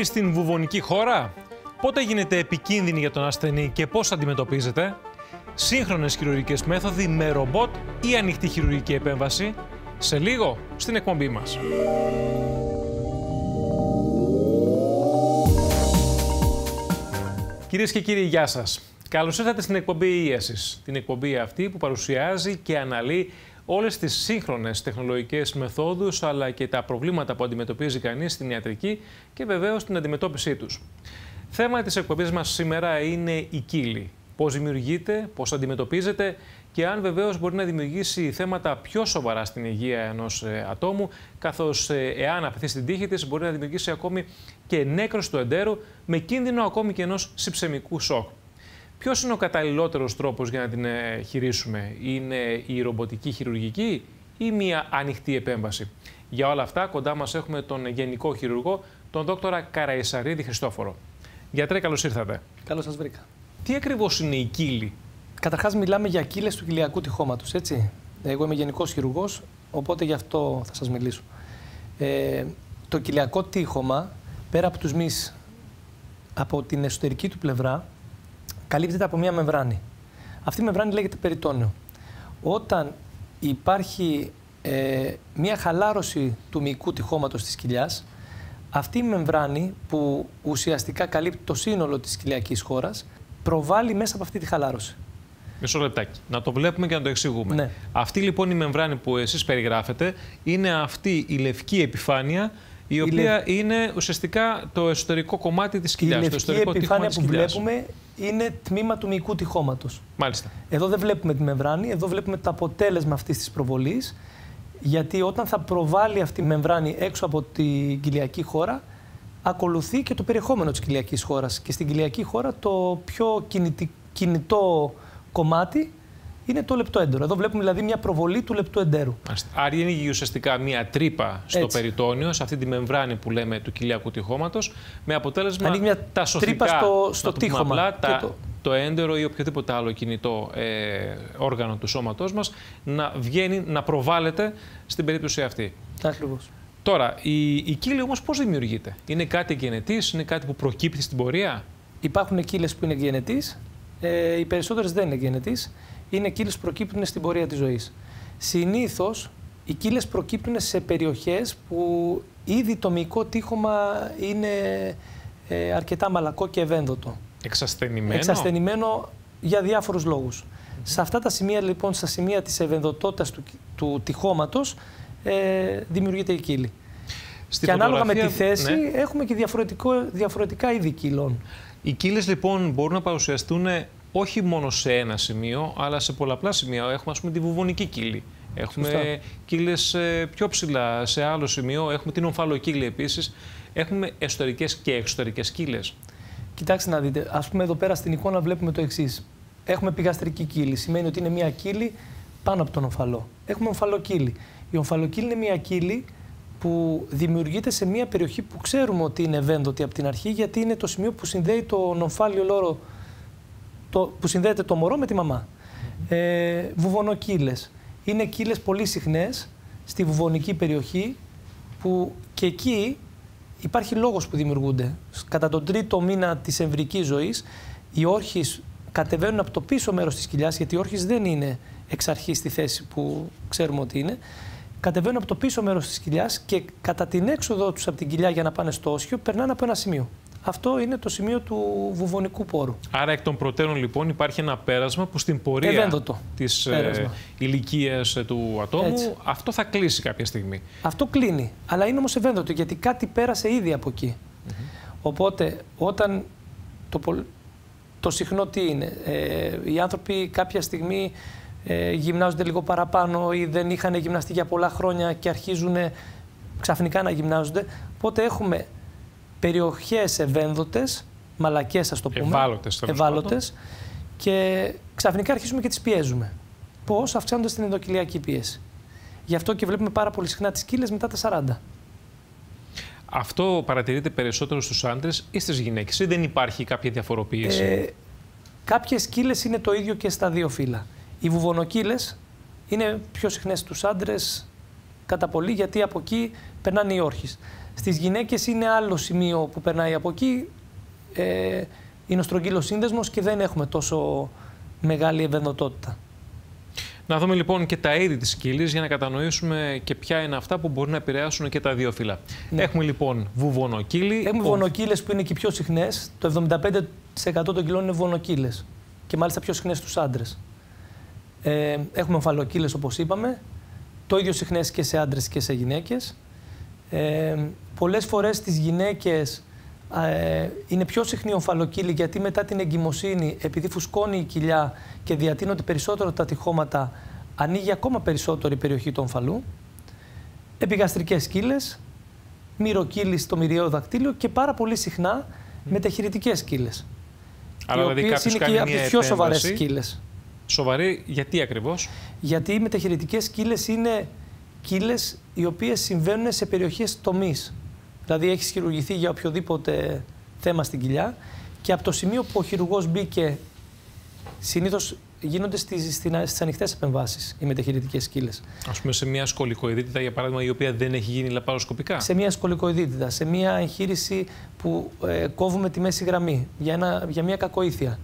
στην βουβονική χώρα? Πότε γίνεται επικίνδυνη για τον ασθενή και πώς αντιμετωπίζεται? Σύγχρονες χειρουργικές μέθοδοι με ρομπότ ή ανοιχτή χειρουργική επέμβαση? Σε λίγο στην εκπομπή μας. Κυρίες και κύριοι, γεια σας. Καλώς ήρθατε στην εκπομπή Ίασης. Την εκπομπή αυτή που παρουσιάζει και αναλύει όλες τις σύγχρονες τεχνολογικές μεθόδους αλλά και τα προβλήματα που αντιμετωπίζει κανείς στην ιατρική και βεβαίως την αντιμετώπιση τους. Θέμα της εκπομπής μας σήμερα είναι η κύλη. Πώς δημιουργείται, πώς αντιμετωπίζεται και αν βεβαίως μπορεί να δημιουργήσει θέματα πιο σοβαρά στην υγεία ενός ατόμου, καθώς εάν αφαιθεί στην τύχη της μπορεί να δημιουργήσει ακόμη και νέκρωση του εντέρου με κίνδυνο ακόμη και ενός συψαιμικού σοκ. Ποιος είναι ο καταλληλότερος τρόπος για να την χειρίσουμε? Είναι η ρομποτική χειρουργική ή μια ανοιχτή επέμβαση? Για όλα αυτά κοντά μας έχουμε τον Γενικό Χειρουργό, τον Δόκτορα Καραϊσαρίδη Χριστόφορο. Γιατρέ, καλώς ήρθατε. Καλώς σας βρήκα. Τι ακριβώς είναι η κύλη? Καταρχάς μιλάμε για κύλες του κοιλιακού τυχώματος, έτσι. Εγώ είμαι γενικός χειρουργός, οπότε γι' αυτό θα σας μιλήσω. Το κοιλιακό τύχωμα, πέρα από τους μυς, από την εσωτερική του πλευρά, καλύπτεται από μια μεμβράνη. Αυτή η μεμβράνη λέγεται περιτόνιο. Όταν υπάρχει μια χαλάρωση του μυϊκού τυχώματος της κοιλιάς, αυτή η μεμβράνη που ουσιαστικά καλύπτει το σύνολο της κοιλιακής χώρας, προβάλλει μέσα από αυτή τη χαλάρωση. Μισό λεπτάκι. Να το βλέπουμε και να το εξηγούμε. Ναι. Αυτή λοιπόν η μεμβράνη που εσείς περιγράφετε είναι αυτή η λευκή επιφάνεια, η οποία είναι ουσιαστικά το εσωτερικό κομμάτι της κοιλιάς. Η λευκή επιφάνεια που βλέπουμε είναι τμήμα του μυϊκού τυχώματος. Μάλιστα. Εδώ δεν βλέπουμε τη μεμβράνη, εδώ βλέπουμε το αποτέλεσμα αυτής της προβολής, γιατί όταν θα προβάλλει αυτή η μεμβράνη έξω από την κοιλιακή χώρα, ακολουθεί και το περιεχόμενο της κοιλιακής χώρας. Και στην κοιλιακή χώρα το πιο κινητό κομμάτι είναι το λεπτό έντερο. Εδώ βλέπουμε δηλαδή μια προβολή του λεπτού εντέρου. Άρα είναι ουσιαστικά μια τρύπα στο περιτόνιο, σε αυτή τη μεμβράνη που λέμε του κοιλιακού τυχώματος, με αποτέλεσμα τα σωθικά, στο τύχωμα, απλά, το έντερο ή οποιοδήποτε άλλο κινητό όργανο του σώματός μας να βγαίνει, να προβάλλεται στην περίπτωση αυτή. Ακριβώς. Τώρα, η κύλη όμως πώς δημιουργείται? Είναι κάτι γενετής, είναι κάτι που προκύπτει στην πορεία? Υπάρχουν κύλες που είναι γενετής, οι περισσότερες δεν είναι γενετής. Είναι κύλες που προκύπτουν στην πορεία της ζωής. Συνήθως, οι κύλες προκύπτουν σε περιοχές που ήδη το μυϊκό τύχωμα είναι αρκετά μαλακό και ευένδοτο. Εξασθενημένο. Εξασθενημένο για διάφορους λόγους. Σε αυτά τα σημεία, λοιπόν, στα σημεία της ευενδοτότητας του τυχώματος, δημιουργείται η κύλη. Και ανάλογα με τη θέση, έχουμε και διαφορετικά είδη κύλων. Οι κύλες, λοιπόν, μπορούν να παρουσιαστούν όχι μόνο σε ένα σημείο, αλλά σε πολλαπλά σημεία. Έχουμε, ας πούμε, τη βουβονική κύλη. Έχουμε κύλες πιο ψηλά σε άλλο σημείο. Έχουμε την ομφαλοκύλη επίσης. Έχουμε εσωτερικές και εξωτερικές κύλες. Κοιτάξτε να δείτε. Ας πούμε, εδώ πέρα στην εικόνα βλέπουμε το εξής. Έχουμε πηγαστρική κύλη. Σημαίνει ότι είναι μια κύλη πάνω από τον ομφαλό. Έχουμε ομφαλοκύλη. Η ομφαλοκύλη είναι μια κύλη που δημιουργείται σε μια περιοχή που ξέρουμε ότι είναι ευένδοτη από την αρχή, γιατί είναι το σημείο που συνδέει τον ομφάλιο λόρο, που συνδέεται το μωρό με τη μαμά. Βουβονοκύλες. Είναι κύλες πολύ συχνές στη βουβονική περιοχή, που και εκεί υπάρχει λόγος που δημιουργούνται. Κατά τον τρίτο μήνα της εμβρυϊκής ζωής, οι όρχες κατεβαίνουν από το πίσω μέρος της κοιλιάς, γιατί οι όρχες δεν είναι εξ αρχής στη θέση που ξέρουμε ότι είναι. Κατεβαίνουν από το πίσω μέρος της κοιλιάς και κατά την έξοδο τους από την κοιλιά για να πάνε στο όσιο, περνάνε από ένα σημείο. Αυτό είναι το σημείο του βουβονικού πόρου. Άρα, εκ των προτέρων, λοιπόν, υπάρχει ένα πέρασμα που στην πορεία της ηλικίας του ατόμου αυτό θα κλείσει κάποια στιγμή. Αυτό κλείνει, αλλά είναι όμως ευένδοτο, γιατί κάτι πέρασε ήδη από εκεί. Οπότε, όταν το συχνό τι είναι, οι άνθρωποι κάποια στιγμή γυμνάζονται λίγο παραπάνω ή δεν είχαν γυμναστεί για πολλά χρόνια και αρχίζουν ξαφνικά να γυμνάζονται. Οπότε έχουμε περιοχές ευένδοτες, μαλακές ας το πούμε, ευάλωτες, και ξαφνικά αρχίζουμε και τις πιέζουμε. Πώς? Αυξάνοντας την ενδοκυλιακή πίεση. Γι' αυτό και βλέπουμε πάρα πολύ συχνά τις κύλες μετά τα 40. Αυτό παρατηρείται περισσότερο στους άντρες ή στις γυναίκες, ή δεν υπάρχει κάποια διαφοροποίηση? Κάποιες κύλες είναι το ίδιο και στα δύο φύλλα. Οι βουβονοκύλες είναι πιο συχνές στους άντρες κατά πολύ, γιατί από εκεί περνάνε οι όρχες. Στις γυναίκες είναι άλλο σημείο που περνάει από εκεί, είναι ο στρογγύλος σύνδεσμος και δεν έχουμε τόσο μεγάλη ευαισθητότητα. Να δούμε λοιπόν και τα είδη της σκύλης για να κατανοήσουμε και ποια είναι αυτά που μπορεί να επηρεάσουν και τα δύο φύλλα. Ναι. Έχουμε λοιπόν βουβονοκύλη. Έχουμε βουβονοκύλες που είναι και πιο συχνές. Το 75% των κυλών είναι βουβονοκύλες και μάλιστα πιο συχνές στους άντρες. Έχουμε ομφαλοκύλες όπως είπαμε, το ίδιο συχνές και σε άντρες και σε γυναίκες. Πολλές φορές στις γυναίκες είναι πιο συχνή ομφαλοκύλη, γιατί μετά την εγκυμοσύνη, επειδή φουσκώνει η κοιλιά και διατείνονται περισσότερο τα τυχώματα, ανοίγει ακόμα περισσότερο η περιοχή του ομφαλού. Επιγαστρικές κύλες, μυροκύλη στο μυριαίο δακτύλιο και πάρα πολύ συχνά μεταχειρητικές κύλες. Αλλά οι οποίες είναι και από τις πιο σοβαρές κύλες. Σοβαρή, γιατί ακριβώς? Γιατί οι μεταχειρητικές κύλες είναι κύλες οι οποίες συμβαίνουν σε περιοχές τομής. Δηλαδή έχεις χειρουργηθεί για οποιοδήποτε θέμα στην κοιλιά και από το σημείο που ο χειρουργός μπήκε, συνήθως γίνονται στις ανοιχτές επεμβάσεις οι μεταχειρητικές κύλες. Ας πούμε σε μια σκολικοειδίτιδα, για παράδειγμα, η οποία δεν έχει γίνει λαπαροσκοπικά. Σε μια σκολικοειδίτιδα, σε μια εγχείρηση που κόβουμε τη μέση γραμμή για μια κακοήθεια.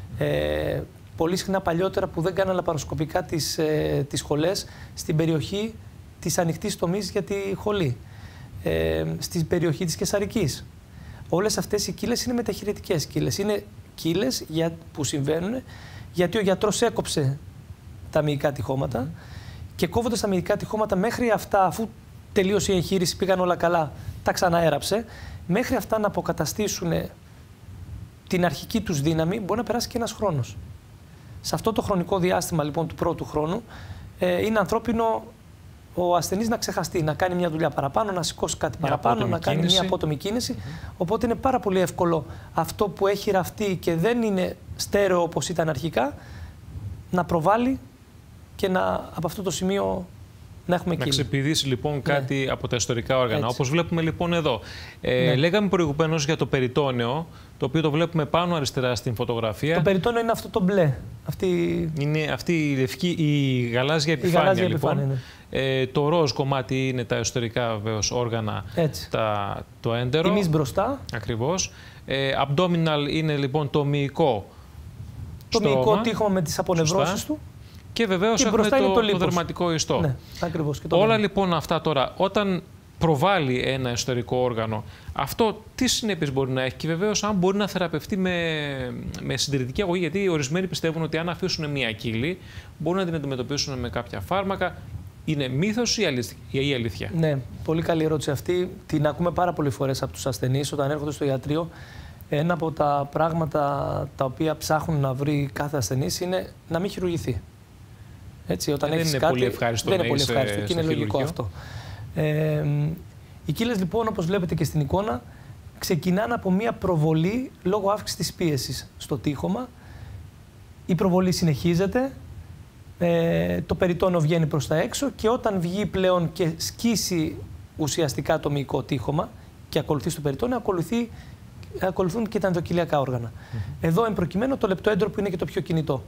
Πολύ συχνά παλιότερα που δεν κάναν λαπαροσκοπικά τις χολές στην περιοχή της ανοιχτής τομής για τη χολή. Στην περιοχή της καισαρικής. Όλες αυτές οι κύλες είναι μεταχειρητικές κύλες. Είναι κύλες που συμβαίνουν γιατί ο γιατρός έκοψε τα μυϊκά τυχώματα και κόβοντας τα μυϊκά τυχώματα μέχρι αυτά, αφού τελείωσε η εγχείρηση, πήγαν όλα καλά, τα ξαναέραψε, μέχρι αυτά να αποκαταστήσουν την αρχική τους δύναμη μπορεί να περάσει και ένας χρόνος. Σε αυτό το χρονικό διάστημα λοιπόν του πρώτου χρόνου είναι ανθρώπινο ο ασθενής να ξεχαστεί, να κάνει μια δουλειά παραπάνω, να σηκώσει κάτι παραπάνω, να κάνει μια απότομη κίνηση. Οπότε είναι πάρα πολύ εύκολο αυτό που έχει ραφτεί και δεν είναι στέρεο όπως ήταν αρχικά, να προβάλλει και από αυτό το σημείο να έχουμε κύλη. Να ξεπηδήσει λοιπόν κάτι από τα ιστορικά όργανα. Όπως βλέπουμε λοιπόν εδώ. Λέγαμε προηγουμένως για το περιτόνεο, το οποίο το βλέπουμε πάνω αριστερά στην φωτογραφία. Το περιτόνεο είναι αυτό το μπλε. Είναι αυτή η λευκή, η γαλάζια επιφάνεια λοιπόν. Το ροζ κομμάτι είναι τα εσωτερικά βεβαίως όργανα, το έντερο. Εμείς μπροστά. Ακριβώς. Abdominal είναι λοιπόν το μυϊκό. Το μυϊκό τείχομα με τις απονευρώσεις του. Και βεβαίως έχουμε το δερματικό ιστό. Ναι, ακριβώς. Και όλα λοιπόν αυτά τώρα, όταν προβάλλει ένα εσωτερικό όργανο, αυτό τι συνέπειες μπορεί να έχει και βεβαίως αν μπορεί να θεραπευτεί με συντηρητική αγωγή, γιατί ορισμένοι πιστεύουν ότι αν αφήσουν μια κύλη μπορούν να την αντιμετωπίσουν με κάποια φάρμακα. Είναι μύθος ή αλήθεια? Ναι, πολύ καλή ερώτηση αυτή. Την ακούμε πάρα πολλές φορές από τους ασθενείς όταν έρχονται στο ιατρείο. Ένα από τα πράγματα τα οποία ψάχνουν να βρει κάθε ασθενής είναι να μην χειρουργηθεί. Έτσι, όταν δεν είναι πολύ ευχάριστο. Δεν είναι πολύ ευχάριστο και είναι λογικό αυτό. Οι κύλες λοιπόν, όπως βλέπετε και στην εικόνα, ξεκινάνε από μια προβολή λόγω αύξησης της πίεσης στο τείχομα. Η προβολή συνεχίζεται. Το περιτόνεο βγαίνει προς τα έξω και όταν βγει πλέον και σκίσει ουσιαστικά το μυϊκό τείχομα και ακολουθεί στο περιτόνεο, ακολουθούν και τα ενδοκυλιακά όργανα. Εδώ εν προκειμένου το λεπτοέντρο που είναι και το πιο κινητό.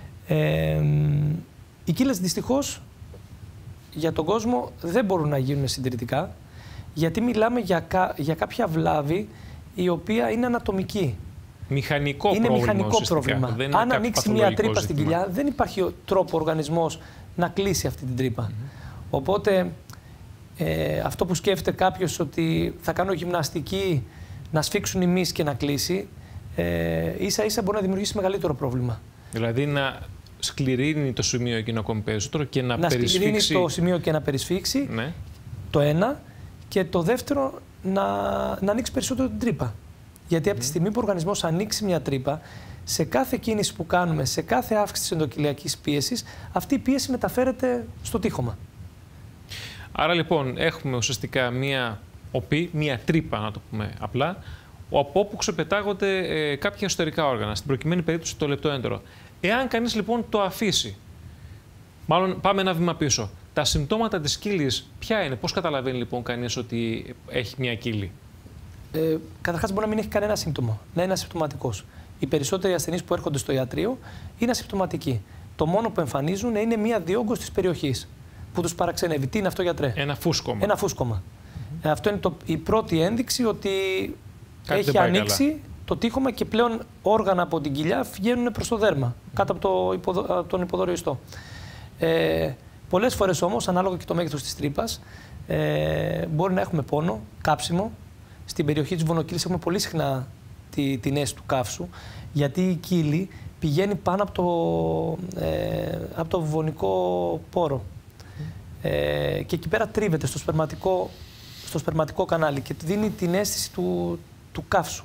Οι κύλες δυστυχώς για τον κόσμο δεν μπορούν να γίνουν συντηρητικά, γιατί μιλάμε για κάποια βλάβη η οποία είναι ανατομική. Μηχανικό είναι πρόβλημα. Μηχανικό πρόβλημα. Αν ανοίξει μια τρύπα στην κοιλιά, δεν υπάρχει τρόπο ο οργανισμός να κλείσει αυτή την τρύπα. Οπότε αυτό που σκέφτεται κάποιος ότι θα κάνω γυμναστική, να σφίξουν οι μυς και να κλείσει, ίσα ίσα μπορεί να δημιουργήσει μεγαλύτερο πρόβλημα. Δηλαδή να σκληρύνει το σημείο εκείνο ακόμη περισσότερο και να περισφίξει. Να σκληρύνει το σημείο και να περισφίξει, ναι. Το ένα. Και το δεύτερο, να ανοίξει περισσότερο την τρύπα. Γιατί από τη στιγμή που ο οργανισμός ανοίξει μια τρύπα, σε κάθε κίνηση που κάνουμε, σε κάθε αύξηση της ενδοκυλιακής πίεσης, αυτή η πίεση μεταφέρεται στο τείχομα. Άρα λοιπόν έχουμε ουσιαστικά μια οπή, μια τρύπα να το πούμε απλά, από όπου ξεπετάγονται κάποια εσωτερικά όργανα, στην προκειμένη περίπτωση το λεπτοέντερο. Εάν κανείς λοιπόν το αφήσει, μάλλον πάμε ένα βήμα πίσω, τα συμπτώματα της κύλης ποια είναι, πώς καταλαβαίνει λοιπόν κανείς ότι έχει μια κύλη? Καταρχάς μπορεί να μην έχει κανένα σύμπτωμα, να είναι ασυμπτωματικός. Οι περισσότεροι ασθενείς που έρχονται στο ιατρείο είναι ασυμπτωματικοί. Το μόνο που εμφανίζουν είναι μια διόγκωση της περιοχής. που τους παραξενεύει. Τι είναι αυτό, γιατρέ? Ένα φούσκωμα. Ένα φούσκωμα. Αυτό είναι η πρώτη ένδειξη ότι έχει ανοίξει το τείχομα και πλέον όργανα από την κοιλιά βγαίνουν προς το δέρμα, κάτω από τον υποδόριο ιστό. Πολλές φορές όμως, ανάλογα και το μέγεθος της τρύπας, μπορεί να έχουμε πόνο, κάψιμο. Στην περιοχή της βονοκύλης έχουμε πολύ συχνά την αίσθηση του καύσου, γιατί η κύλη πηγαίνει πάνω από το βουβονικό πόρο. Και εκεί πέρα τρίβεται στο σπερματικό κανάλι και δίνει την αίσθηση του καύσου.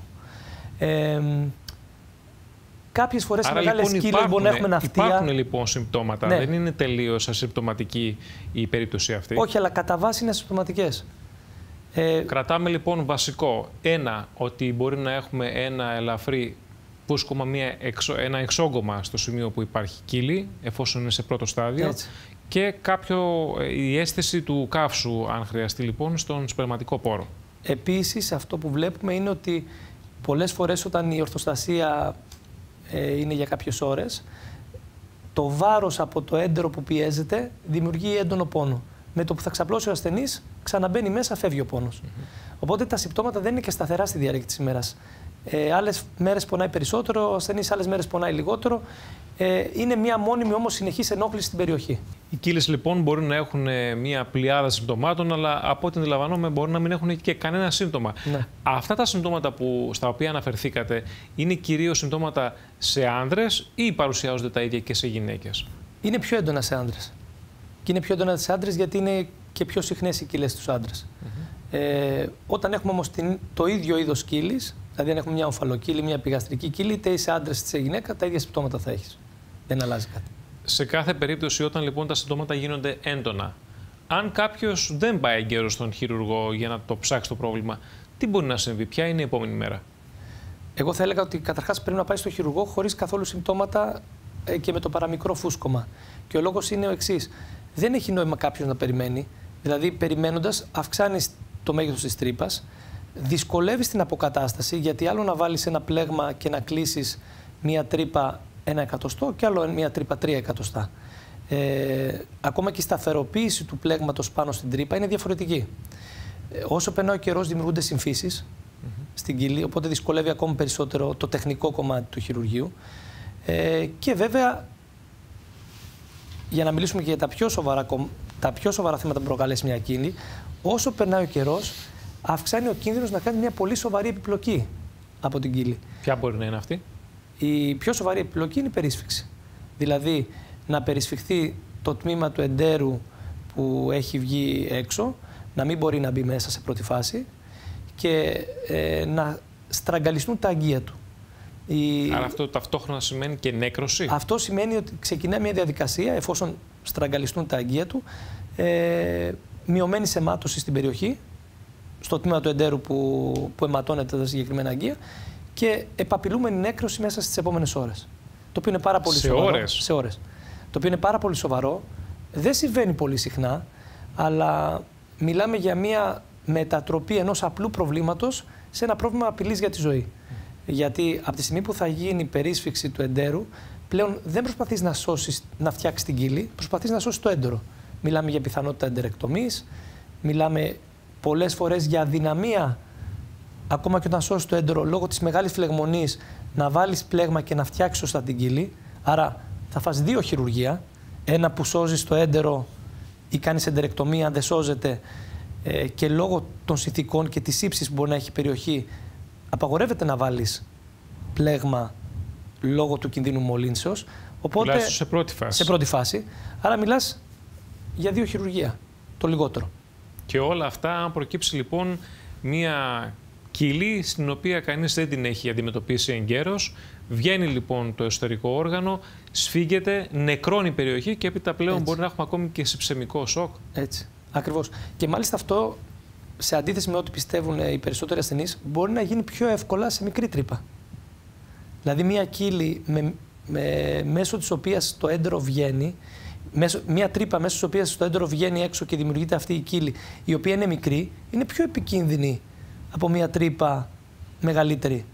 Κάποιες φορές σε μεγάλες κύλες μπορεί να έχουμε ναυτία. Υπάρχουν λοιπόν συμπτώματα, ναι. Δεν είναι τελείως ασυμπτωματική η περίπτωση αυτή. Όχι, αλλά κατά βάση είναι ασυμπτωματικές. Κρατάμε λοιπόν βασικό, ότι μπορεί να έχουμε ένα ελαφρύ φούσκωμα, ένα εξόγκωμα στο σημείο που υπάρχει κύλη, εφόσον είναι σε πρώτο στάδιο. Έτσι. Και η αίσθηση του καύσου, αν χρειαστεί λοιπόν, στον σπερματικό πόρο. Επίσης, αυτό που βλέπουμε είναι ότι πολλές φορές όταν η ορθοστασία είναι για κάποιες ώρες, το βάρος από το έντερο που πιέζεται δημιουργεί έντονο πόνο. Με το που θα ξαπλώσει ο ασθενής, ξαναμπαίνει μέσα, φεύγει ο πόνος. Οπότε τα συμπτώματα δεν είναι και σταθερά στη διάρκεια της ημέρας. Άλλες μέρες πονάει περισσότερο, ο ασθενής άλλες μέρες πονάει λιγότερο. Είναι μια μόνιμη όμως συνεχής ενόχληση στην περιοχή. Οι κύλες λοιπόν μπορεί να έχουν μια πλειάδα συμπτωμάτων, αλλά από ό,τι αντιλαμβάνομαι μπορεί να μην έχουν και κανένα σύμπτωμα. Ναι. Αυτά τα συμπτώματα στα οποία αναφερθήκατε είναι κυρίως συμπτώματα σε άνδρες ή παρουσιάζονται τα ίδια και σε γυναίκες? Είναι πιο έντονα σε άνδρες. Και είναι πιο έντονα σε άνδρες γιατί είναι και πιο συχνές οι κύλες στους άνδρες. Όταν έχουμε όμως το ίδιο είδος κύλης, δηλαδή αν έχουμε μια ομφαλοκύλη, μια επιγαστρική κύλη, είτε είσαι άντρας είτε είσαι γυναίκα, τα ίδια συμπτώματα θα έχεις. Δεν αλλάζει κάτι. Σε κάθε περίπτωση, όταν λοιπόν τα συμπτώματα γίνονται έντονα, αν κάποιος δεν πάει εγκαίρος στον χειρουργό για να το ψάξει το πρόβλημα, τι μπορεί να συμβεί, ποια είναι η επόμενη μέρα? Εγώ θα έλεγα ότι καταρχάς πρέπει να πάει στον χειρουργό χωρίς καθόλου συμπτώματα και με το παραμικρό φούσκωμα. Και ο λόγος είναι ο εξής. Δεν έχει νόημα κάποιος να περιμένει. Δηλαδή, περιμένοντας, αυξάνεις το μέγεθος της τρύπας, δυσκολεύεις την αποκατάσταση, γιατί άλλο να βάλεις ένα πλέγμα και να κλείσεις μία τρύπα 1 εκατοστό και άλλο μία τρύπα 3 εκατοστά. Ακόμα και η σταθεροποίηση του πλέγματος πάνω στην τρύπα είναι διαφορετική. Όσο περνάει ο καιρός, δημιουργούνται συμφύσεις στην κοιλή, οπότε δυσκολεύει ακόμη περισσότερο το τεχνικό κομμάτι του χειρουργείου. Και βέβαια, για να μιλήσουμε και για τα πιο σοβαρά θέματα που προκαλέσει μια κύλη, όσο περνάει ο καιρός, αυξάνει ο κίνδυνος να κάνει μια πολύ σοβαρή επιπλοκή από την κύλη. Ποια μπορεί να είναι αυτή? Η πιο σοβαρή επιπλοκή είναι η περίσφιξη. Δηλαδή, να περισφιχθεί το τμήμα του εντέρου που έχει βγει έξω, να μην μπορεί να μπει μέσα σε πρώτη φάση και να στραγγαλιστούν τα αγκία του. Άρα αυτό ταυτόχρονα σημαίνει και νέκρωση? Αυτό σημαίνει ότι ξεκινά μια διαδικασία, εφόσον στραγγαλιστούν τα αγκία του, μειωμένη αιμάτωση στην περιοχή, στο τμήμα του εντέρου που αιματώνεται τα συγκεκριμένα αγκία, και επαπειλούμενη νέκρωση μέσα στις επόμενες ώρες. Το οποίο είναι πάρα πολύ σοβαρό. Σε ώρες. Το οποίο είναι πάρα πολύ σοβαρό. Δεν συμβαίνει πολύ συχνά, αλλά μιλάμε για μια μετατροπή ενός απλού προβλήματος σε ένα πρόβλημα απειλής για τη ζωή. Γιατί από τη στιγμή που θα γίνει η περίσφιξη του εντέρου, πλέον δεν προσπαθείς να φτιάξεις την κύλη, προσπαθείς να σώσεις το έντερο. Μιλάμε για πιθανότητα εντερεκτομής, μιλάμε πολλές φορές για αδυναμία, ακόμα και όταν σώσεις το έντερο, λόγω της μεγάλης φλεγμονής, να βάλεις πλέγμα και να φτιάξεις σωστά την κύλη. Άρα θα φας 2 χειρουργία. Ένα που σώζεις το έντερο ή κάνεις εντερεκτομία, αν δεν σώζεται, και λόγω των συνθηκών και της ύψης που μπορεί να έχει η περιοχή, απαγορεύεται να βάλεις πλέγμα λόγω του κινδύνου μολύνσεως. Οπότε, τουλάχιστον σε πρώτη φάση. Σε πρώτη φάση. Άρα μιλάς για 2 χειρουργία, το λιγότερο. Και όλα αυτά, αν προκύψει λοιπόν μία κύλη στην οποία κανείς δεν την έχει αντιμετωπίσει εγκαίρως, βγαίνει λοιπόν το εσωτερικό όργανο, σφίγγεται, νεκρώνει η περιοχή και έπειτα πλέον μπορεί να έχουμε ακόμη και συψαιμικό σοκ. Έτσι, ακριβώς. Και μάλιστα αυτό, σε αντίθεση με ό,τι πιστεύουν οι περισσότεροι ασθενείς, μπορεί να γίνει πιο εύκολα σε μικρή τρύπα. Δηλαδή μια κύλη μέσω της οποίας το έντερο βγαίνει, μια τρύπα μέσω της οποίας το έντερο βγαίνει έξω και δημιουργείται αυτή η κύλη, η οποία είναι μικρή, είναι πιο επικίνδυνη από μια τρύπα μεγαλύτερη.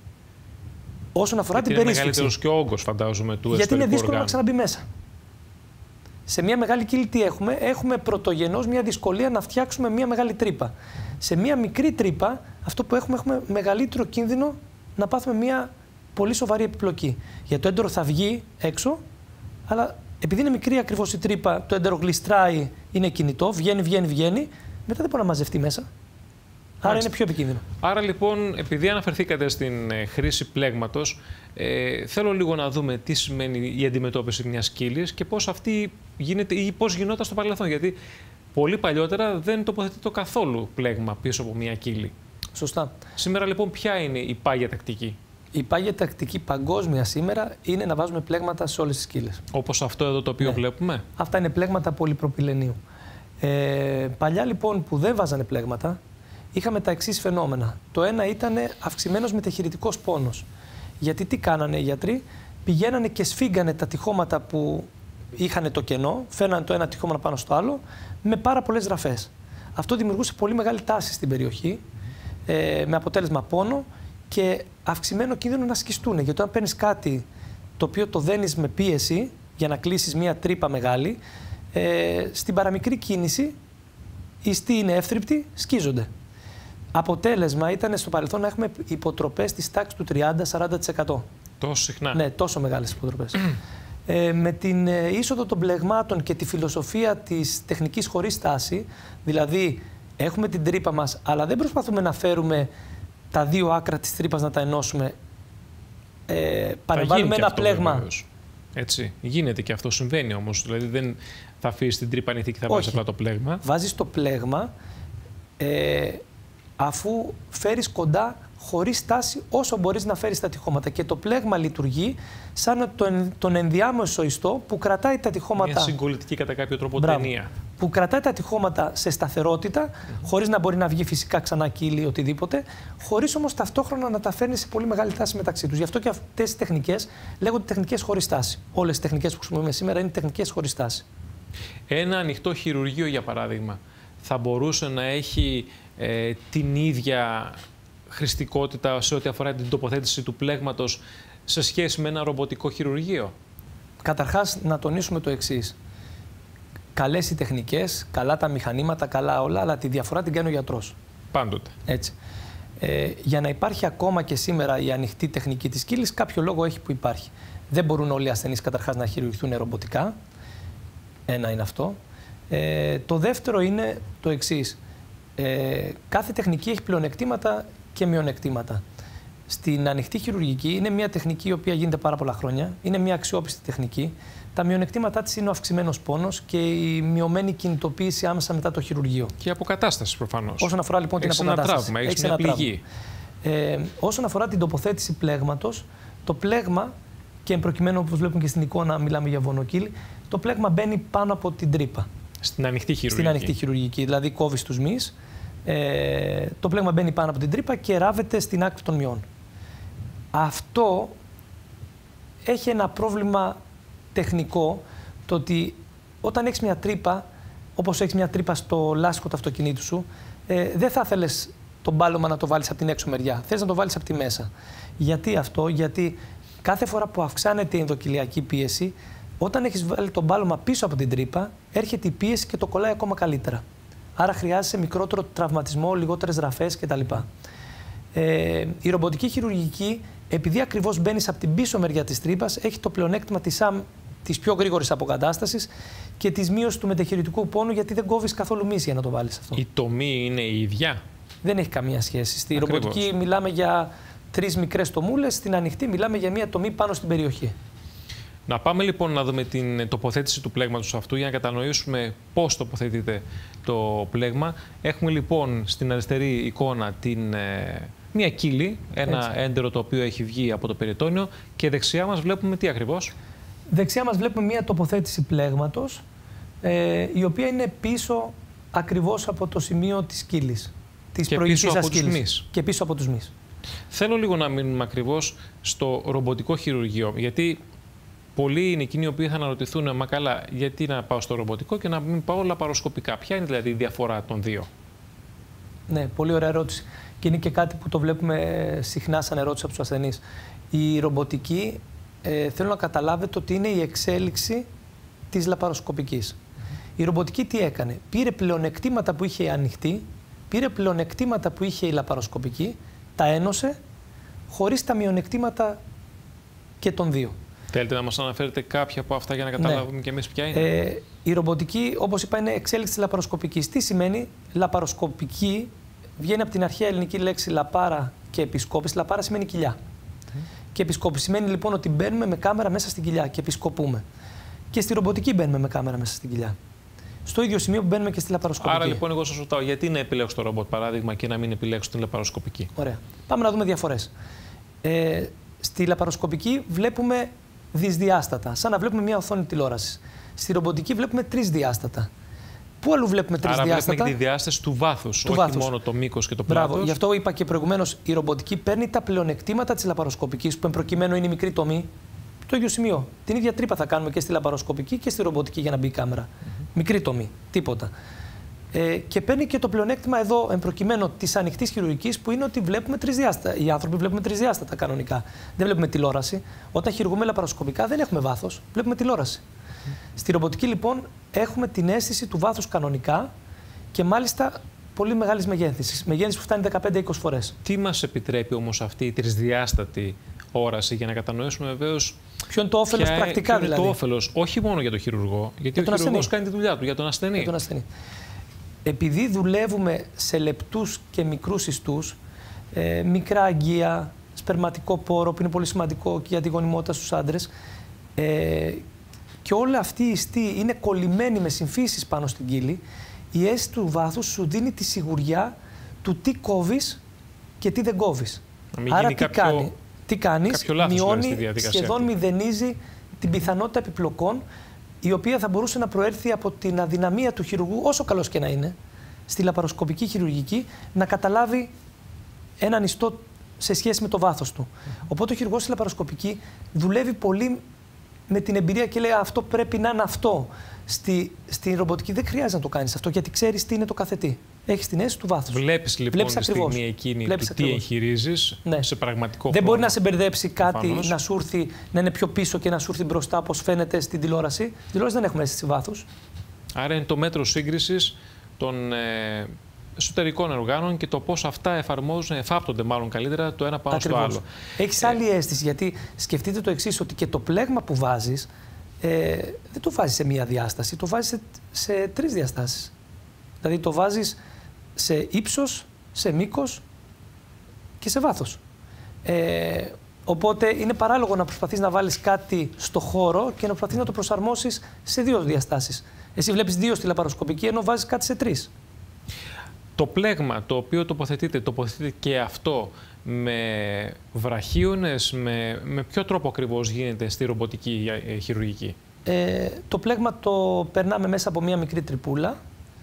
Όσον αφορά την περίσφιξη. Είναι μεγαλύτερος και ο όγκος, φαντάζομαι, του εσωτερικού γιατί είναι δύσκολο οργάνου. να ξαναμπεί μέσα. Σε μια μεγάλη κύλη τι έχουμε? Έχουμε πρωτογενώς μια δυσκολία να φτιάξουμε μια μεγάλη τρύπα. Σε μια μικρή τρύπα, αυτό που έχουμε μεγαλύτερο κίνδυνο να πάθουμε μια πολύ σοβαρή επιπλοκή. Γιατί το έντερο θα βγει έξω, αλλά επειδή είναι μικρή ακριβώς η τρύπα, το έντερο γλιστράει, είναι κινητό, βγαίνει, μετά δεν μπορεί να μαζευτεί μέσα. Άρα είναι πιο επικίνδυνο. Άρα λοιπόν, επειδή αναφερθήκατε στην χρήση πλέγματος, θέλω λίγο να δούμε τι σημαίνει η αντιμετώπιση μιας κύλης και πώς αυτή γίνεται ή πώς γινόταν στο παρελθόν. Γιατί πολύ παλιότερα δεν τοποθετείται καθόλου πλέγμα πίσω από μια κύλη. Σωστά. Σήμερα λοιπόν, ποια είναι η πάγια τακτική? Η πάγια τακτική παγκόσμια σήμερα είναι να βάζουμε πλέγματα σε όλες τις κύλες. Όπως αυτό εδώ το οποίο βλέπουμε. Αυτά είναι πλέγματα πολυπροπυλενίου. Παλιά λοιπόν που δεν βάζανε πλέγματα, είχαμε τα εξής φαινόμενα. Το ένα ήταν αυξημένος μετεχειρητικός πόνος. Γιατί τι κάνανε οι γιατροί? Πηγαίνανε και σφίγγανε τα τυχώματα που είχαν το κενό, φέρνανε το ένα τυχώμα πάνω στο άλλο, με πάρα πολλές ραφές. Αυτό δημιουργούσε πολύ μεγάλη τάση στην περιοχή, με αποτέλεσμα πόνο και αυξημένο κίνδυνο να σκιστούν. Γιατί όταν παίρνεις κάτι το οποίο το δένεις με πίεση για να κλείσεις μια τρύπα μεγάλη, στην παραμικρή κίνηση οι ιστοί είναι εύθρυπτοι, σκίζονται. Αποτέλεσμα ήταν στο παρελθόν να έχουμε υποτροπές της τάξης του 30-40%. Τόσο συχνά? Ναι, τόσο μεγάλες υποτροπές. Με την είσοδο των πλεγμάτων και τη φιλοσοφία της τεχνικής χωρίς στάση, δηλαδή έχουμε την τρύπα μας, αλλά δεν προσπαθούμε να φέρουμε τα δύο άκρα της τρύπας να τα ενώσουμε. Παρεμβάλλουμε ένα πλέγμα. Βεβαίως. Έτσι. Γίνεται και αυτό, συμβαίνει όμως. Δηλαδή δεν θα αφήσεις την τρύπα ανοιχτή και θα βάζεις απλά το πλέγμα. Βάζεις το πλέγμα αφού φέρεις κοντά χωρίς στάση όσο μπορείς να φέρεις τα τυχώματα. Και το πλέγμα λειτουργεί σαν τον ενδιάμεσο ιστό που κρατάει τα τυχώματα. Μια συγκολητική κατά κάποιο τρόπο ταινία. Που κρατάει τα τυχώματα σε σταθερότητα, χωρίς να μπορεί να βγει φυσικά ξανά κύλι ή οτιδήποτε, χωρίς όμως ταυτόχρονα να τα φέρνει σε πολύ μεγάλη τάση μεταξύ τους. Γι' αυτό και αυτές οι τεχνικές λέγονται τεχνικές χωρίς στάση. Όλες οι τεχνικές που χρησιμοποιούμε σήμερα είναι τεχνικές χωρίς στάση. Ένα ανοιχτό χειρουργείο, για παράδειγμα, θα μπορούσε να έχει την ίδια χρηστικότητα σε ό,τι αφορά την τοποθέτηση του πλέγματος σε σχέση με ένα ρομποτικό χειρουργείο? Καταρχάς, να τονίσουμε το εξής. Καλές οι τεχνικές, καλά τα μηχανήματα, καλά όλα, αλλά τη διαφορά την κάνει ο γιατρός. Πάντοτε. Έτσι. Για να υπάρχει ακόμα και σήμερα η ανοιχτή τεχνική της κύλης, κάποιο λόγο έχει που υπάρχει. Δεν μπορούν όλοι οι ασθενείς καταρχάς να χειρουργηθούν ρομποτικά. Ένα είναι αυτό. Το δεύτερο είναι το εξής. Κάθε τεχνική έχει πλεονεκτήματα και μειονεκτήματα. Στην ανοιχτή χειρουργική είναι μια τεχνική η οποία γίνεται πάρα πολλά χρόνια. Είναι μια αξιόπιστη τεχνική. Τα μειονεκτήματά της είναι ο αυξημένος πόνος και η μειωμένη κινητοποίηση άμεσα μετά το χειρουργείο. Και η αποκατάσταση προφανώς. Όσον αφορά λοιπόν την αποκατάσταση. Έχεις μια πληγή. Όσον αφορά την τοποθέτηση πλέγματος, το πλέγμα, και προκειμένου όπως βλέπουμε και στην εικόνα, μιλάμε για βονοκύλι, το πλέγμα μπαίνει πάνω από την τρύπα. Στην ανοιχτή χειρουργική. Στην ανοιχτή χειρουργική, δηλαδή κόβεις τους μυς, το πλέγμα μπαίνει πάνω από την τρύπα και ράβεται στην άκρη των μυών. Αυτό έχει ένα πρόβλημα τεχνικό, το ότι όταν έχεις μια τρύπα, όπως έχεις μια τρύπα στο λάστιχο του αυτοκινήτου σου, δεν θα θέλεις το μπάλωμα να το βάλεις από την έξω μεριά. Θες να το βάλεις από τη μέσα. Γιατί αυτό? Γιατί κάθε φορά που αυξάνεται η ενδοκυλιακή πίεση, όταν έχεις βάλει το μπάλωμα πίσω από την τρύπα, έρχεται η πίεση και το κολλάει ακόμα καλύτερα. Άρα χρειάζεσαι μικρότερο τραυματισμό, λιγότερες ραφές κτλ. Η ρομποτική χειρουργική, επειδή ακριβώς μπαίνεις από την πίσω μεριά της τρύπας, έχει το πλεονέκτημα της πιο γρήγορης αποκατάστασης και της μείωσης του μετεχειρητικού πόνου, γιατί δεν κόβεις καθόλου μυς για να το βάλεις αυτό. Η τομή είναι η ίδια? Δεν έχει καμία σχέση. Στη Ακριβώς. ρομποτική μιλάμε για 3 μικρές τομούλες, στην ανοιχτή μιλάμε για μια τομή πάνω στην περιοχή. Να πάμε λοιπόν να δούμε την τοποθέτηση του πλέγματος αυτού για να κατανοήσουμε πώς τοποθετείται το πλέγμα. Έχουμε λοιπόν στην αριστερή εικόνα μια κύλη, ένα έντερο το οποίο έχει βγει από το περιτόνιο, και δεξιά μας βλέπουμε τι ακριβώς? Δεξιά μας βλέπουμε μια τοποθέτηση πλέγματος, η οποία είναι πίσω ακριβώς από το σημείο της κύλης, της προηγικής ασκήλης. Και πίσω από τους μυς. Θέλω λίγο να μείνουμε ακριβώς στο ρομποτικό χειρουργείο, γιατί πολλοί είναι εκείνοι οι οποίοι θα αναρωτηθούν, μα καλά, γιατί να πάω στο ρομποτικό και να μην πάω λαπαροσκοπικά? Ποια είναι δηλαδή η διαφορά των δύο? Ναι, πολύ ωραία ερώτηση. Και είναι και κάτι που το βλέπουμε συχνά σαν ερώτηση από τους ασθενείς. Η ρομποτική, θέλω να καταλάβετε ότι είναι η εξέλιξη της λαπαροσκοπικής. Η ρομποτική τι έκανε? Πήρε πλεονεκτήματα που είχε η ανοιχτή, πήρε πλεονεκτήματα που είχε η λαπαροσκοπική, τα ένωσε χωρίς τα μειονεκτήματα και των δύο. Θέλετε να μας αναφέρετε κάποια από αυτά για να καταλάβουμε και εμείς ποια είναι? Η ρομποτική, όπως είπα, είναι εξέλιξη της λαπαροσκοπικής. Τι σημαίνει λαπαροσκοπική? Βγαίνει από την αρχαία ελληνική λέξη λαπάρα και επισκόπηση. Λαπάρα σημαίνει κοιλιά. Και επισκόπηση σημαίνει λοιπόν ότι μπαίνουμε με κάμερα μέσα στην κοιλιά και επισκοπούμε. Και στη ρομποτική μπαίνουμε με κάμερα μέσα στην κοιλιά. Στο ίδιο σημείο που μπαίνουμε και στη λαπαροσκοπική. Άρα λοιπόν, εγώ σας ρωτάω, γιατί να επιλέξω το ρομπότ παράδειγμα και να μην επιλέξω την λαπαροσκοπική? Ωραία. Πάμε να δούμε διαφορές. Στη λαπαροσκοπική βλέπουμε δυσδιάστατα, σαν να βλέπουμε μια οθόνη τηλεόρασης. Στη ρομποτική βλέπουμε τρισδιάστατα. Πού αλλού βλέπουμε τρισδιάστατα? Άρα βλέπουμε και τη διάσταση του βάθους, όχι μόνο το μήκος και το πλάτος. Μπράβο. Γι' αυτό είπα και προηγουμένως, η ρομποτική παίρνει τα πλεονεκτήματα της λαπαροσκοπικής, που προκειμένου είναι η μικρή τομή. Το ίδιο σημείο. Την ίδια τρύπα θα κάνουμε και στη λαπαροσκοπική και στη ρομποτική για να μπει η κάμερα. Μικρή τομή. Τίποτα. Και παίρνει και το πλεονέκτημα εδώ, εμπροκειμένου της ανοιχτής χειρουργικής, που είναι ότι βλέπουμε τρισδιάστατα. Οι άνθρωποι βλέπουμε τρισδιάστατα κανονικά. Δεν βλέπουμε τηλεόραση. Όταν χειρουργούμε λαπαροσκοπικά δεν έχουμε βάθος, βλέπουμε τηλεόραση. Στη ρομποτική λοιπόν έχουμε την αίσθηση του βάθους κανονικά και μάλιστα πολύ μεγάλης μεγέθυνσης. Μεγέθυνση που φτάνει 15-20 φορές. Τι μας επιτρέπει όμως αυτή η τρισδιάστατη όραση, για να κατανοήσουμε βεβαίως ποιο είναι το όφελος πρακτικά, ποιο είναι το όφελος, όχι μόνο για τον χειρουργό, γιατί ο χειρουργός κάνει τη δουλειά του, για τον ασθενή. Για τον ασθενή. Επειδή δουλεύουμε σε λεπτούς και μικρούς ιστούς, μικρά αγγεία, σπερματικό πόρο, που είναι πολύ σημαντικό και για τη γονιμότητα στους άντρες, και όλα αυτή η ιστοί είναι κολλημένοι με συμφίσεις πάνω στην κύλη, η αίσθηση του βάθους σου δίνει τη σιγουριά του τι κόβεις και τι δεν κόβεις. Άρα τι κάνεις, μειώνει, σχεδόν μηδενίζει την πιθανότητα επιπλοκών, η οποία θα μπορούσε να προέρθει από την αδυναμία του χειρουργού, όσο καλός και να είναι, στη λαπαροσκοπική χειρουργική, να καταλάβει έναν ιστό σε σχέση με το βάθος του. Οπότε ο χειρουργός στη λαπαροσκοπική δουλεύει πολύ με την εμπειρία και λέει αυτό πρέπει να είναι αυτό. Στη ρομποτική δεν χρειάζεται να το κάνεις αυτό, γιατί ξέρεις τι είναι το κάθε τι. Έχεις την αίσθηση του βάθους. Βλέπεις λοιπόν τη στιγμή εκείνη του τι εγχειρίζεις, σε πραγματικό χρόνο. Δεν μπορεί να σε μπερδέψει κάτι, να σου έρθει, να είναι πιο πίσω και να σου έρθει μπροστά, όπως φαίνεται στην τηλεόραση. Στην τηλεόραση δεν έχουμε αίσθηση βάθους. Άρα είναι το μέτρο σύγκρισης των εσωτερικών οργάνων και το πώς αυτά εφάπτονται μάλλον καλύτερα το ένα πάνω στο άλλο. Έχεις άλλη αίσθηση, γιατί σκεφτείτε το εξής, ότι και το πλέγμα που βάζεις δεν το βάζεις σε μία διάσταση, το βάζεις σε τρεις διαστάσεις. Δηλαδή το βάζεις σε ύψος, σε μήκος και σε βάθος. Οπότε είναι παράλογο να προσπαθείς να βάλεις κάτι στο χώρο και να προσπαθείς να το προσαρμόσεις σε δύο διαστάσεις. Εσύ βλέπεις δύο στη λαπαροσκοπική, ενώ βάζεις κάτι σε τρεις. Το πλέγμα το οποίο τοποθετείται και αυτό με βραχίονες, με ποιο τρόπο ακριβώς γίνεται στη ρομποτική χειρουργική? Το πλέγμα το περνάμε μέσα από μία μικρή τρυπούλα,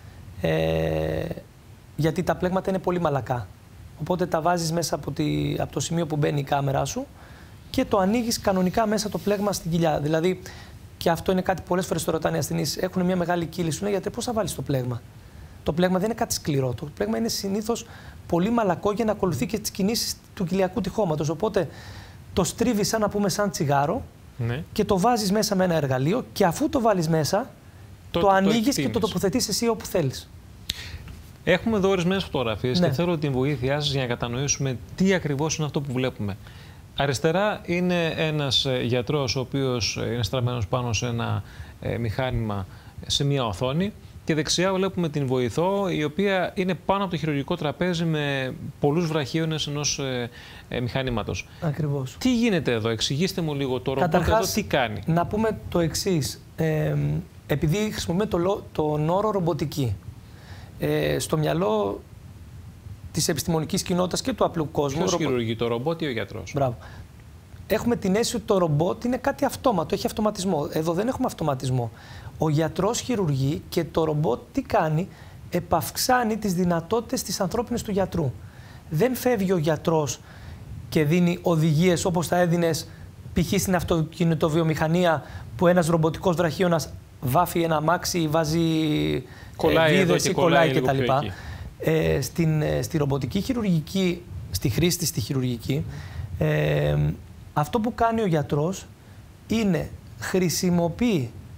γιατί τα πλέγματα είναι πολύ μαλακά. Οπότε τα βάζεις μέσα από το σημείο που μπαίνει η κάμερά σου και το ανοίγεις κανονικά μέσα το πλέγμα στην κοιλιά. Δηλαδή, και αυτό είναι κάτι που πολλές φορές το ρωτάνε οι ασθενείς, έχουν μια μεγάλη κύλη, σου λέει γιατί πώς θα βάλεις το πλέγμα? Το πλέγμα δεν είναι κάτι σκληρό. Το πλέγμα είναι συνήθως πολύ μαλακό για να ακολουθεί και τις κινήσεις του κοιλιακού τυχώματος. Οπότε το στρίβεις σαν τσιγάρο, ναι, και το βάζεις μέσα με ένα εργαλείο και αφού το βάλεις μέσα, το ανοίγεις και το τοποθετείς εσύ όπου θέλεις. Έχουμε εδώ ορισμένες φωτογραφίες, ναι, και θέλω την βοήθειά σας για να κατανοήσουμε τι ακριβώς είναι αυτό που βλέπουμε. Αριστερά είναι ένας γιατρός ο οποίος είναι στραμμένος πάνω σε ένα μηχάνημα, σε μια οθόνη, και δεξιά βλέπουμε την βοηθό, η οποία είναι πάνω από το χειρουργικό τραπέζι με πολλούς βραχίονες ενός μηχανήματος. Ακριβώς. Τι γίνεται εδώ, εξηγήστε μου λίγο το ρομπότ εδώ τι κάνει? Να πούμε το εξής. Επειδή χρησιμοποιούμε τον όρο ρομποτική, στο μυαλό της επιστημονικής κοινότητας και του απλού κόσμου. Ποιος χειρουργεί, το ρομπότ ή ο γιατρός? Μπράβο. Έχουμε την αίσθηση ότι το ρομπότ είναι κάτι αυτόματο, έχει αυτοματισμό. Εδώ δεν έχουμε αυτοματισμό. Ο γιατρός χειρουργεί και το ρομπότ τι κάνει? Επαυξάνει τις δυνατότητες της ανθρώπινης του γιατρού. Δεν φεύγει ο γιατρός και δίνει οδηγίες όπως θα έδινες π.χ. στην αυτοκινητοβιομηχανία, που ένας ρομποτικός βραχίωνας βάφει ένα αμάξι, βάζει βίδες ή κολλάει κτλ. Στη ρομποτική χειρουργική, στη χρήση της στη χειρουργική, αυτό που κάνει ο γιατρός είναι χρησιμοποιεί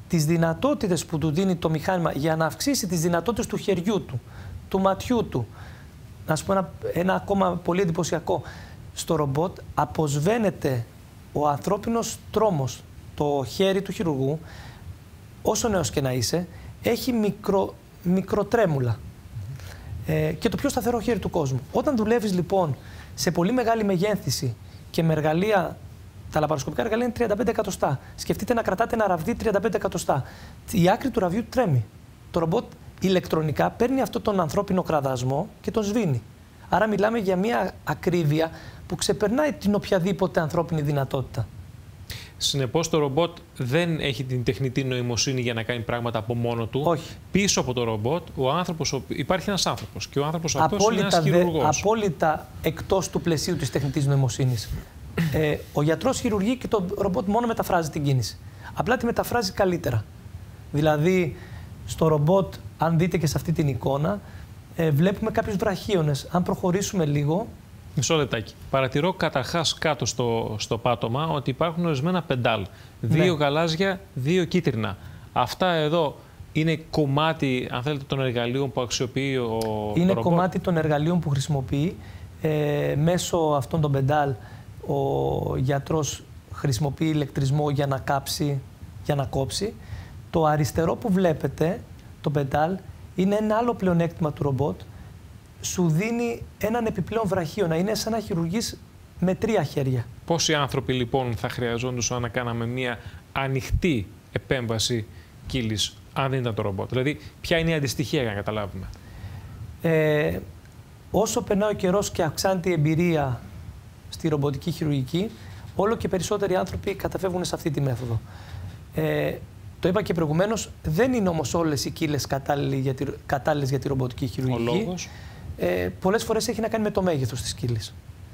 τις δυνατότητες που του δίνει το μηχάνημα για να αυξήσει τις δυνατότητες του χεριού του, του ματιού του. Να σου πω ένα ακόμα πολύ εντυπωσιακό. Στο ρομπότ αποσβαίνεται ο ανθρώπινος τρόμος. Το χέρι του χειρουργού, όσο νέος και να είσαι, έχει μικροτρέμουλα. Και το πιο σταθερό χέρι του κόσμου. Όταν δουλεύεις λοιπόν σε πολύ μεγάλη μεγένθηση και με εργαλεία, τα λαπαροσκοπικά εργαλεία είναι 35 εκατοστά. Σκεφτείτε να κρατάτε ένα ραβδί 35 εκατοστά. Η άκρη του ραβδιού τρέμει. Το ρομπότ ηλεκτρονικά παίρνει αυτόν τον ανθρώπινο κραδασμό και τον σβήνει. Άρα μιλάμε για μια ακρίβεια που ξεπερνάει την οποιαδήποτε ανθρώπινη δυνατότητα. Συνεπώς το ρομπότ δεν έχει την τεχνητή νοημοσύνη για να κάνει πράγματα από μόνο του. Όχι. Πίσω από το ρομπότ υπάρχει ένας άνθρωπος και ο άνθρωπος αυτός είναι ένας χειρουργός. Απόλυτα εκτός του πλαισίου της τεχνητής νοημοσύνης. Ο γιατρός χειρουργεί και το ρομπότ μόνο μεταφράζει την κίνηση. Απλά τη μεταφράζει καλύτερα. Δηλαδή, στο ρομπότ, αν δείτε και σε αυτή την εικόνα, βλέπουμε κάποιους βραχίονες. Αν προχωρήσουμε λίγο... Μισό λεπτάκι. Παρατηρώ καταρχάς κάτω στο πάτωμα ότι υπάρχουν ορισμένα πεντάλ. 2 γαλάζια, 2 κίτρινα. Αυτά εδώ είναι κομμάτι, αν θέλετε, των εργαλείων που αξιοποιεί ο Είναι ρομπότ. κομμάτι των εργαλείων που χρησιμοποιεί. Μέσω αυτών των πεντάλ ο γιατρός χρησιμοποιεί ηλεκτρισμό για να κάψει, για να κόψει. Το αριστερό που βλέπετε, το πεντάλ, είναι ένα άλλο πλεονέκτημα του ρομπότ. Σου δίνει έναν επιπλέον βραχίωνα. Είναι σαν να χειρουργείς με 3 χέρια. Πόσοι άνθρωποι λοιπόν θα χρειαζόντουσαν να κάναμε μια ανοιχτή επέμβαση κύλης, αν δεν ήταν το ρομπότ? Δηλαδή, ποια είναι η αντιστοιχεία για να καταλάβουμε? Όσο περνάει ο καιρός και αυξάνεται η εμπειρία στη ρομποτική χειρουργική, όλο και περισσότεροι άνθρωποι καταφεύγουν σε αυτή τη μέθοδο. Το είπα και προηγουμένως, δεν είναι όμως όλες οι κύλες κατάλληλες για τη ρομποτική χειρουργική. Ο λόγος? Πολλές φορές έχει να κάνει με το μέγεθος της κύλης.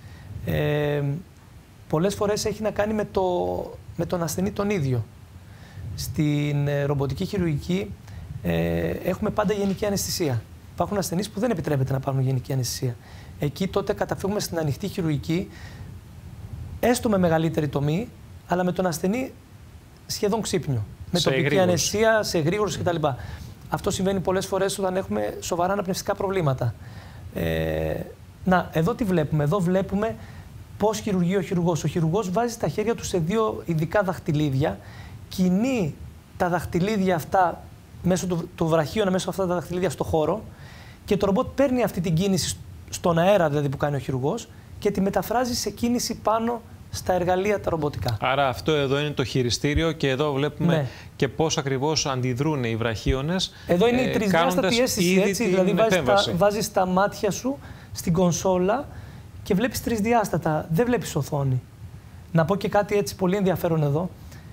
Πολλές φορές έχει να κάνει με τον ασθενή τον ίδιο. Στην ρομποτική χειρουργική έχουμε πάντα γενική αναισθησία. Υπάρχουν ασθενείς που δεν επιτρέπεται να πάρουν γενική αναισθησία. Εκεί τότε καταφύγουμε στην ανοιχτή χειρουργική, έστω με μεγαλύτερη τομή, αλλά με τον ασθενή σχεδόν ξύπνιο. Με τοπική αναισθησία, σε γρήγορους κτλ. Αυτό συμβαίνει πολλές φορές όταν έχουμε σοβαρά αναπνευστικά προβλήματα. Εδώ τι βλέπουμε? Εδώ βλέπουμε πώς χειρουργεί ο χειρουργός. Ο χειρουργός βάζει τα χέρια του σε 2 ειδικά δαχτυλίδια, κινεί τα δαχτυλίδια αυτά μέσω του βραχίωνα, μέσω αυτά τα δαχτυλίδια στο χώρο, και το ρομπότ παίρνει αυτή την κίνηση στον αέρα δηλαδή που κάνει ο χειρουργός και τη μεταφράζει σε κίνηση πάνω στα εργαλεία τα ρομποτικά. Άρα αυτό εδώ είναι το χειριστήριο και εδώ βλέπουμε και πώς ακριβώς αντιδρούν οι βραχίονες. Εδώ είναι η τρισδιάστατη αίσθηση, έτσι, δηλαδή βάζεις τα μάτια σου στην κονσόλα και βλέπεις τρισδιάστατα, δεν βλέπεις οθόνη. Να πω και κάτι έτσι πολύ ενδιαφέρον εδώ,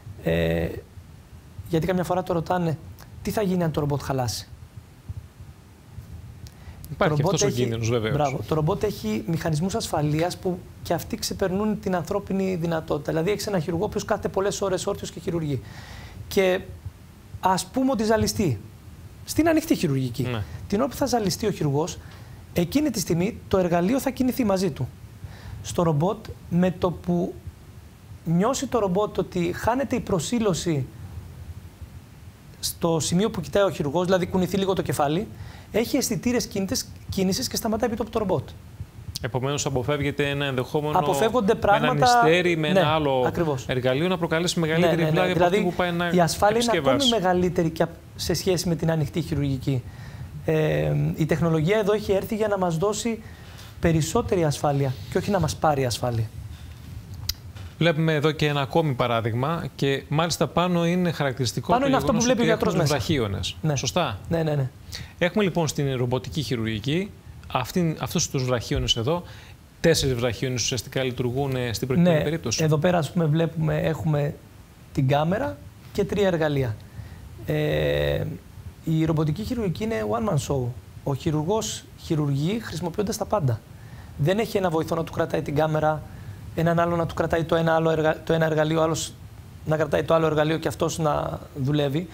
γιατί καμιά φορά το ρωτάνε, τι θα γίνει αν το ρομπότ χαλάσει? Υπάρχει αυτός ο κίνδυνος, βέβαιως. Μπράβο. Το ρομπότ έχει μηχανισμούς ασφαλείας που και αυτοί ξεπερνούν την ανθρώπινη δυνατότητα. Δηλαδή, έχεις ένα χειρουργό που κάθεται πολλές ώρες όρθιος και χειρουργεί. Και ας πούμε ότι ζαλιστεί. Στην ανοιχτή χειρουργική. Ναι. Την ώρα που θα ζαλιστεί ο χειρουργός, εκείνη τη στιγμή το εργαλείο θα κινηθεί μαζί του. Στο ρομπότ, με το που νιώσει το ρομπότ ότι χάνεται η προσήλωση στο σημείο που κοιτάει ο χειρουργός, δηλαδή κουνηθεί λίγο το κεφάλι, έχει αισθητήρες κίνησης και σταματάει πίσω από το ρομπότ. Επομένως, αποφεύγεται ένα ενδεχόμενο πράγματα, με ένα μυστέρι, με ένα άλλο ακριβώς. εργαλείο να προκαλέσει μεγαλύτερη βλάβη από δηλαδή, αυτό που πάει να η ασφάλεια είναι ακόμη μεγαλύτερη και σε σχέση με την ανοιχτή χειρουργική. Η τεχνολογία εδώ έχει έρθει για να μας δώσει περισσότερη ασφάλεια και όχι να μας πάρει ασφάλεια. Βλέπουμε εδώ και ένα ακόμη παράδειγμα και μάλιστα πάνω είναι χαρακτηριστικό πάνω είναι αυτό που βλέπει ο γιατρός μέσα. Βραχίονες. Ναι. Σωστά. Ναι. Έχουμε λοιπόν στην ρομποτική χειρουργική αυτούς τους βραχίονες εδώ. 4 βραχίονες ουσιαστικά λειτουργούν στην προκειμένη περίπτωση. Εδώ πέρα, ας πούμε, έχουμε την κάμερα και 3 εργαλεία. Η ρομποτική χειρουργική είναι one man show. Ο χειρουργός χειρουργεί χρησιμοποιώντας τα πάντα. Δεν έχει ένα βοηθό να του κρατάει την κάμερα, έναν άλλο να του κρατάει το ένα εργαλείο, ο άλλος να κρατάει το άλλο εργαλείο και αυτός να δουλεύει.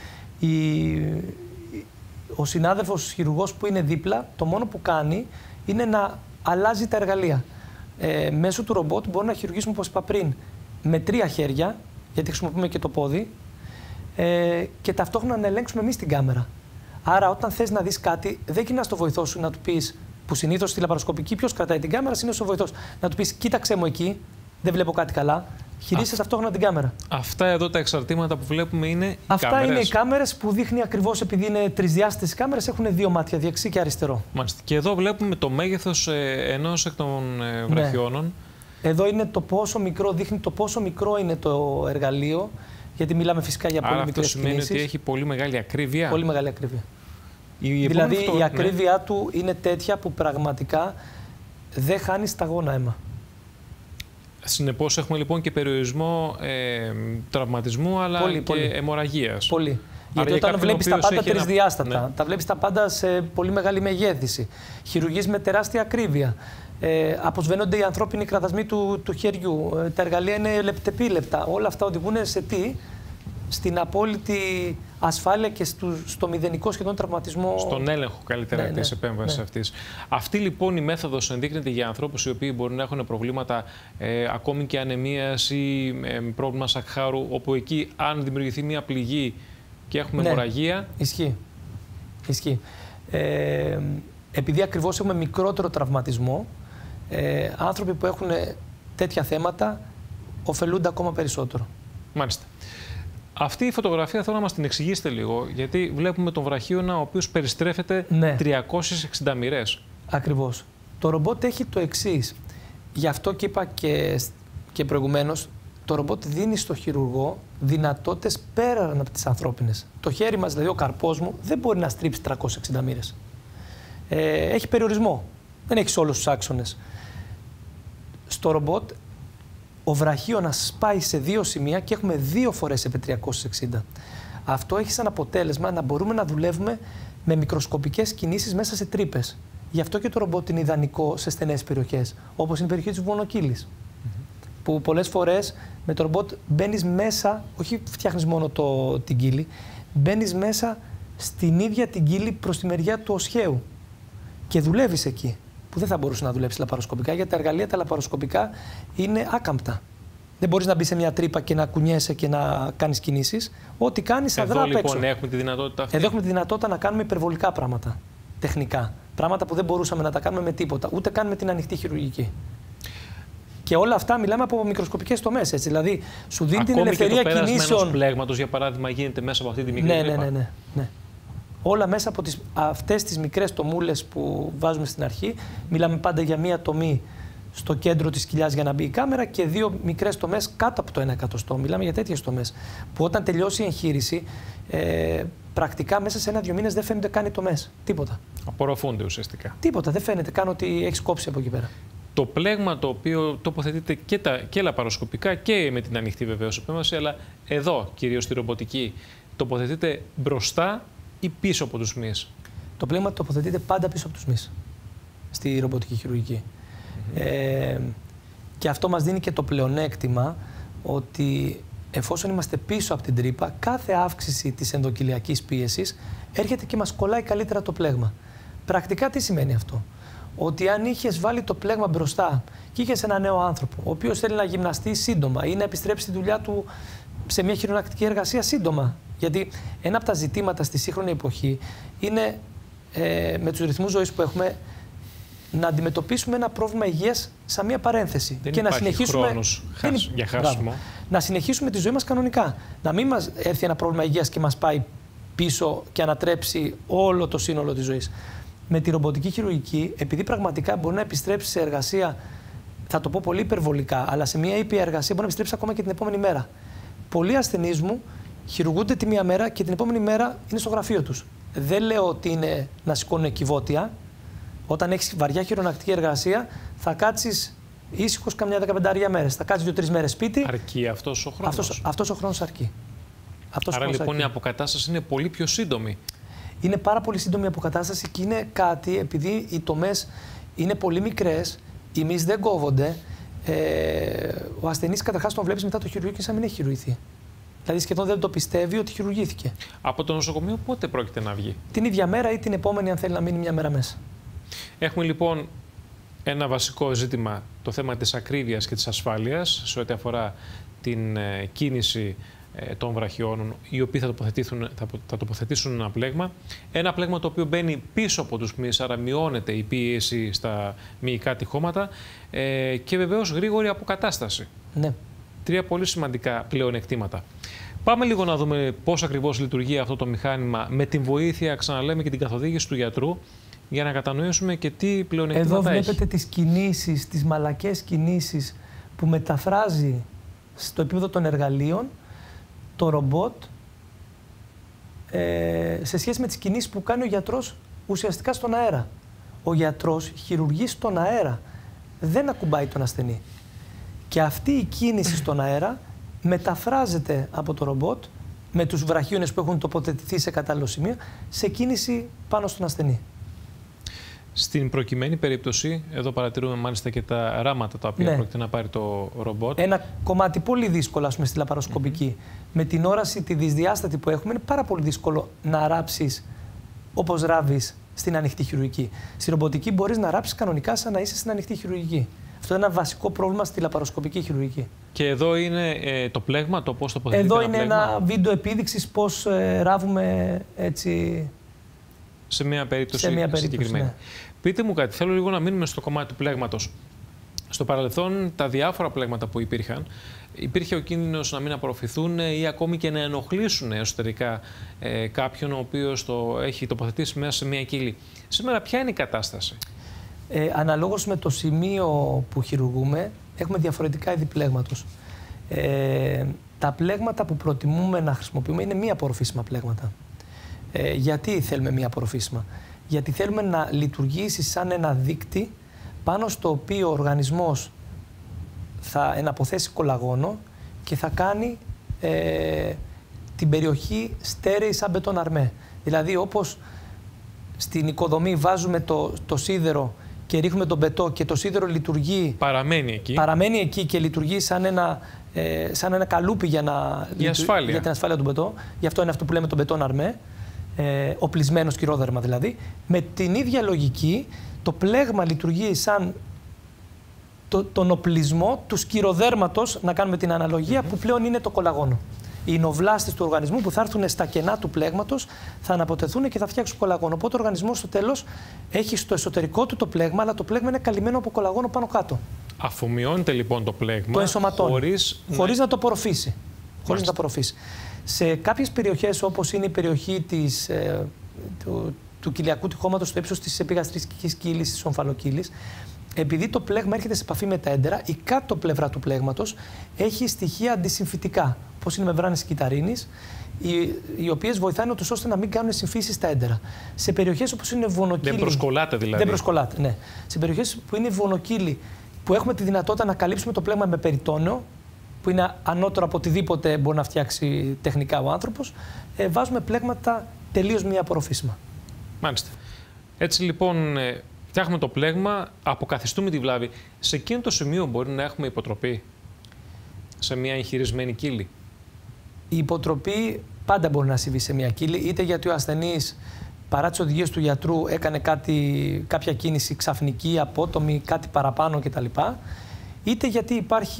Ο συνάδελφος χειρουργός που είναι δίπλα, το μόνο που κάνει είναι να αλλάζει τα εργαλεία. Μέσω του ρομπότ μπορούμε να χειρουργήσουμε, όπως είπα πριν, με 3 χέρια, γιατί χρησιμοποιούμε και το πόδι. και ταυτόχρονα να ελέγξουμε εμείς την κάμερα. Άρα, όταν θες να δεις κάτι, δεν κοινάς το βοηθό σου να του πεις, που συνήθως στη λαπαροσκοπική ποιος κρατάει την κάμερα, συνήθως ο βοηθός. Να του πεις, κοίταξε μου εκεί, δεν βλέπω κάτι καλά. Χειρίζεσαι ταυτόχρονα την κάμερα. Αυτά εδώ τα εξαρτήματα που βλέπουμε είναι οι Αυτά κάμερες. είναι οι κάμερες που δείχνει ακριβώς, επειδή είναι τρισδιάστατες κάμερες, έχουν δύο μάτια, δεξί και αριστερό. Μάλιστα. Και εδώ βλέπουμε το μέγεθος ενός εκ των βραχιώνων. Εδώ είναι το πόσο μικρό, δείχνει το πόσο μικρό είναι το εργαλείο, γιατί μιλάμε φυσικά για πολύ μικρές κινήσεις. Αυτό σημαίνει ότι έχει πολύ μεγάλη ακρίβεια. Πολύ μεγάλη ακρίβεια. Δηλαδή η ακρίβειά του είναι τέτοια που πραγματικά δεν χάνει σταγόνα αίμα. Συνεπώς έχουμε λοιπόν και περιορισμό τραυματισμού αλλά και αιμορραγίας. Πολύ. Γιατί όταν βλέπεις τα πάντα τρισδιάστατα, τα βλέπεις τα πάντα σε πολύ μεγάλη μεγέθυνση, χειρουργείς με τεράστια ακρίβεια, αποσβαίνονται οι ανθρώπινοι κραδασμοί του χεριού, τα εργαλεία είναι λεπτεπίλεπτα. Όλα αυτά οδηγούν σε τι? Στην απόλυτη ασφάλεια και στο μηδενικό σχεδόν τραυματισμό. Στον έλεγχο καλύτερα της επέμβασης αυτής. Αυτή λοιπόν η μέθοδος ενδείκνυται για ανθρώπους οι οποίοι μπορεί να έχουν προβλήματα ακόμη και ανεμίας ή πρόβλημα σακχάρου, όπου εκεί αν δημιουργηθεί μια πληγή και έχουμε αιμορραγία. Ισχύει. Επειδή ακριβώς έχουμε μικρότερο τραυματισμό, άνθρωποι που έχουν τέτοια θέματα ωφελούνται ακόμα περισσότερο. Μάλιστα. Αυτή η φωτογραφία θέλω να μας την εξηγήσετε λίγο, γιατί βλέπουμε τον βραχίωνα ο οποίος περιστρέφεται 360 μοιρές. Ακριβώς. Το ρομπότ έχει το εξής. Γι' αυτό και είπα και προηγουμένως, το ρομπότ δίνει στο χειρουργό δυνατότητες πέραν από τις ανθρώπινες. Το χέρι μας, δηλαδή ο καρπός μου, δεν μπορεί να στρίψει 360 μοίρες. Έχει περιορισμό. Δεν έχει όλους τους άξονες. Στο ρομπότ, ο βραχίωνας σπάει σε δύο σημεία και έχουμε 2 φορές επί 360. Αυτό έχει σαν αποτέλεσμα να μπορούμε να δουλεύουμε με μικροσκοπικές κινήσεις μέσα σε τρύπες. Γι' αυτό και το ρομπότ είναι ιδανικό σε στενές περιοχές, όπως είναι η περιοχή της βουβονοκύλης. Που πολλές φορές με το ρομπότ μπαίνεις μέσα, όχι φτιάχνεις μόνο την κύλη, μπαίνεις μέσα στην ίδια την κύλη προς τη μεριά του οσχέου και δουλεύεις εκεί. Που δεν θα μπορούσε να δουλέψει λαπαροσκοπικά, γιατί τα εργαλεία τα λαπαροσκοπικά είναι άκαμπτα. Δεν μπορείς να μπει σε μια τρύπα και να κουνιέσαι και να κάνεις κινήσεις. Ό,τι κάνεις αδρά απ' έξω. Εδώ λοιπόν έχουμε τη δυνατότητα αυτή. Εδώ έχουμε τη δυνατότητα να κάνουμε υπερβολικά πράγματα. Τεχνικά. Πράγματα που δεν μπορούσαμε να τα κάνουμε με τίποτα. Ούτε καν με την ανοιχτή χειρουργική. Και όλα αυτά μιλάμε από μικροσκοπικές τομές. Δηλαδή, σου δίνει την ελευθερία κινήσεων. Και το πέρασμα ενός πλέγματος, για παράδειγμα, γίνεται μέσα από αυτή τη μικρή τρύπα. Ναι. Όλα μέσα από αυτές τις μικρές τομούλες που βάζουμε στην αρχή. Μιλάμε πάντα για μία τομή στο κέντρο της κοιλιάς για να μπει η κάμερα και 2 μικρές τομές κάτω από το 1 εκατοστό. Μιλάμε για τέτοιες τομές. Που όταν τελειώσει η εγχείρηση, πρακτικά μέσα σε 1-2 μήνες δεν φαίνονται καν οι τομές. Τίποτα. Απορροφούνται ουσιαστικά. Τίποτα. Δεν φαίνεται καν ότι έχεις κόψει από εκεί πέρα. Το πλέγμα το οποίο τοποθετείται και λαπαροσκοπικά και με την ανοιχτή βεβαίως επέμβαση, αλλά εδώ κυρίως στη ρομποτική, τοποθετείται μπροστά ή πίσω από τους μυς? Το πλέγμα τοποθετείται πάντα πίσω από τους μυς στη ρομποτική χειρουργική. Και αυτό μας δίνει και το πλεονέκτημα ότι εφόσον είμαστε πίσω από την τρύπα, κάθε αύξηση της ενδοκυλιακής πίεσης έρχεται και μας κολλάει καλύτερα το πλέγμα. Πρακτικά τι σημαίνει αυτό? Ότι αν είχες βάλει το πλέγμα μπροστά και είχες ένα νέο άνθρωπο, ο οποίος θέλει να γυμναστεί σύντομα ή να επιστρέψει στη δουλειά του σε μια χειρονακτική εργασία σύντομα. Γιατί ένα από τα ζητήματα στη σύγχρονη εποχή είναι με τους ρυθμούς ζωής που έχουμε να αντιμετωπίσουμε ένα πρόβλημα υγείας σαν μια παρένθεση. Δεν και υπάρχει να συνεχίσουμε χρόνος για χάσιμο. Να συνεχίσουμε τη ζωή μας κανονικά. Να μην μας έρθει ένα πρόβλημα υγείας και μας πάει πίσω και ανατρέψει όλο το σύνολο της ζωής. Με τη ρομποτική χειρουργική, επειδή πραγματικά μπορεί να επιστρέψει σε εργασία, θα το πω πολύ υπερβολικά, αλλά σε μια ήπια εργασία μπορεί να επιστρέψει ακόμα και την επόμενη μέρα. Πολλοί ασθενείς μου χειρουργούνται τη μία μέρα και την επόμενη μέρα είναι στο γραφείο τους. Δεν λέω ότι είναι να σηκώνουν κυβότια. Όταν έχεις βαριά χειρονακτική εργασία, θα κάτσεις ήσυχος καμιά 15 μέρες. Θα κάτσεις 2-3 μέρες σπίτι. Αρκεί αυτός ο χρόνος. Αυτός ο χρόνος αρκεί. Άρα λοιπόν η αποκατάσταση είναι πολύ πιο σύντομη. Είναι πάρα πολύ σύντομη η αποκατάσταση και είναι κάτι, επειδή οι τομές είναι πολύ μικρές, οι μυς δεν κόβονται, ο ασθενής καταρχάς τον βλέπεις μετά το χειρουργείο και σαν να μην έχει χειρουργηθεί. Δηλαδή σχεδόν δεν το πιστεύει ότι χειρουργήθηκε. Από το νοσοκομείο πότε πρόκειται να βγει? Την ίδια μέρα ή την επόμενη, αν θέλει να μείνει μια μέρα μέσα. Έχουμε λοιπόν ένα βασικό ζήτημα, το θέμα της ακρίβειας και της ασφάλειας σε ό,τι αφορά την κίνηση των βραχιώνων, οι οποίοι θα τοποθετήσουν ένα πλέγμα. Ένα πλέγμα το οποίο μπαίνει πίσω από τους μυείς, άρα μειώνεται η πίεση στα μυϊκά τυχώματα και βεβαίως γρήγορη αποκατάσταση. Ναι. 3 πολύ σημαντικά πλεονεκτήματα. Πάμε λίγο να δούμε πώς ακριβώς λειτουργεί αυτό το μηχάνημα με την βοήθεια, ξαναλέμε, και την καθοδήγηση του γιατρού, για να κατανοήσουμε και τι πλεονεκτήματα έχει. Εδώ βλέπετε τις κινήσεις, τις μαλακές κινήσεις που μεταφράζει στο επίπεδο των εργαλείων το ρομπότ σε σχέση με τις κινήσεις που κάνει ο γιατρός ουσιαστικά στον αέρα. Ο γιατρός χειρουργεί στον αέρα, δεν ακουμπάει τον ασθενή. Και αυτή η κίνηση στον αέρα μεταφράζεται από το ρομπότ με τους βραχίονες που έχουν τοποθετηθεί σε κατάλληλο σημείο σε κίνηση πάνω στον ασθενή. Στην προκειμένη περίπτωση, εδώ παρατηρούμε μάλιστα και τα ράματα τα οποία πρόκειται να πάρει το ρομπότ. Ένα κομμάτι πολύ δύσκολο, ας πούμε, στη λαπαροσκοπική. Με την όραση τη δυσδιάστατη που έχουμε, είναι πάρα πολύ δύσκολο να ράψεις όπως ράβεις στην ανοιχτή χειρουργική. Στη ρομποτική μπορείς να ράψεις κανονικά σαν να είσαι στην ανοιχτή χειρουργική. Αυτό είναι ένα βασικό πρόβλημα στη λαπαροσκοπική χειρουργική. Και εδώ είναι το πλέγμα, το πώς τοποθετείται. Εδώ είναι ένα βίντεο επίδειξης πώς ράβουμε έτσι. Σε μια περίπτωση συγκεκριμένη. Ναι. Πείτε μου κάτι, θέλω λίγο να μείνουμε στο κομμάτι του πλέγματος. Στο παρελθόν, τα διάφορα πλέγματα που υπήρχαν, υπήρχε ο κίνδυνος να μην απορροφηθούν ή ακόμη και να ενοχλήσουν εσωτερικά κάποιον ο οποίος το έχει τοποθετήσει μέσα σε μια κύλη. Σήμερα ποια είναι η κατάσταση? Αναλόγως με το σημείο που χειρουργούμε, έχουμε διαφορετικά είδη πλέγματος. Τα πλέγματα που προτιμούμε να χρησιμοποιούμε είναι μη απορροφήσιμα πλέγματα. Γιατί θέλουμε μη απορροφήσιμα? Γιατί θέλουμε να λειτουργήσει σαν ένα δείκτη πάνω στο οποίο ο οργανισμός θα εναποθέσει κολαγόνο και θα κάνει την περιοχή στέρεη σαν μπετόν αρμέ. Δηλαδή, όπως στην οικοδομή βάζουμε το σίδερο και ρίχνουμε τον μπετό και το σίδερο λειτουργεί. Παραμένει εκεί και λειτουργεί σαν ένα καλούπι για την ασφάλεια του μπετό. Γι' αυτό είναι αυτό που λέμε το μπετόν αρμέ. Οπλισμένο σκυρόδερμα δηλαδή. Με την ίδια λογική, το πλέγμα λειτουργεί σαν τον οπλισμό του σκυροδέρματος, να κάνουμε την αναλογία, που πλέον είναι το κολαγόνο. Οι νοβλάστες του οργανισμού που θα έρθουν στα κενά του πλέγματος θα αναποτεθούν και θα φτιάξουν κολαγόνο. Οπότε ο οργανισμός στο τέλος έχει στο εσωτερικό του το πλέγμα, αλλά το πλέγμα είναι καλυμμένο από κολαγόνο πάνω κάτω. Αφομοιώνεται λοιπόν το πλέγμα. Το ενσωματώνει. Χωρίς να το απορροφήσει. Χωρίς να το απορροφήσει. Σε κάποιες περιοχές, όπως είναι η περιοχή του κοιλιακού τυχώματος στο ύψος της επιγαστρικής κύλης, της ομφαλοκύλης, επειδή το πλέγμα έρχεται σε επαφή με τα έντερα, η κάτω πλευρά του πλέγματος έχει στοιχεία αντισυμφυτικά, όπως είναι μεμβράνες κυταρίνης, οι οποίες βοηθάνε τους ώστε να μην κάνουν συμφύσεις στα έντερα. Σε περιοχές όπως είναι βονοκύλη. Δεν προσκολάται δηλαδή. Δεν προσκολάται, ναι. Σε περιοχές που είναι βονοκύλη, που έχουμε τη δυνατότητα να καλύψουμε το πλέγμα με περιτόνιο, που είναι ανώτερο από οτιδήποτε μπορεί να φτιάξει τεχνικά ο άνθρωπος, βάζουμε πλέγματα τελείως μη απορροφήσιμα. Μάλιστα. Έτσι λοιπόν, φτιάχνουμε το πλέγμα, αποκαθιστούμε τη βλάβη. Σε εκείνο το σημείο μπορεί να έχουμε υποτροπή σε μια εγχειρισμένη κύλη? Η υποτροπή πάντα μπορεί να συμβεί σε μια κύλη, είτε γιατί ο ασθενής παρά τις οδηγίες του γιατρού έκανε κάποια κίνηση ξαφνική, απότομη, κάτι παραπάνω κτλ. Είτε γιατί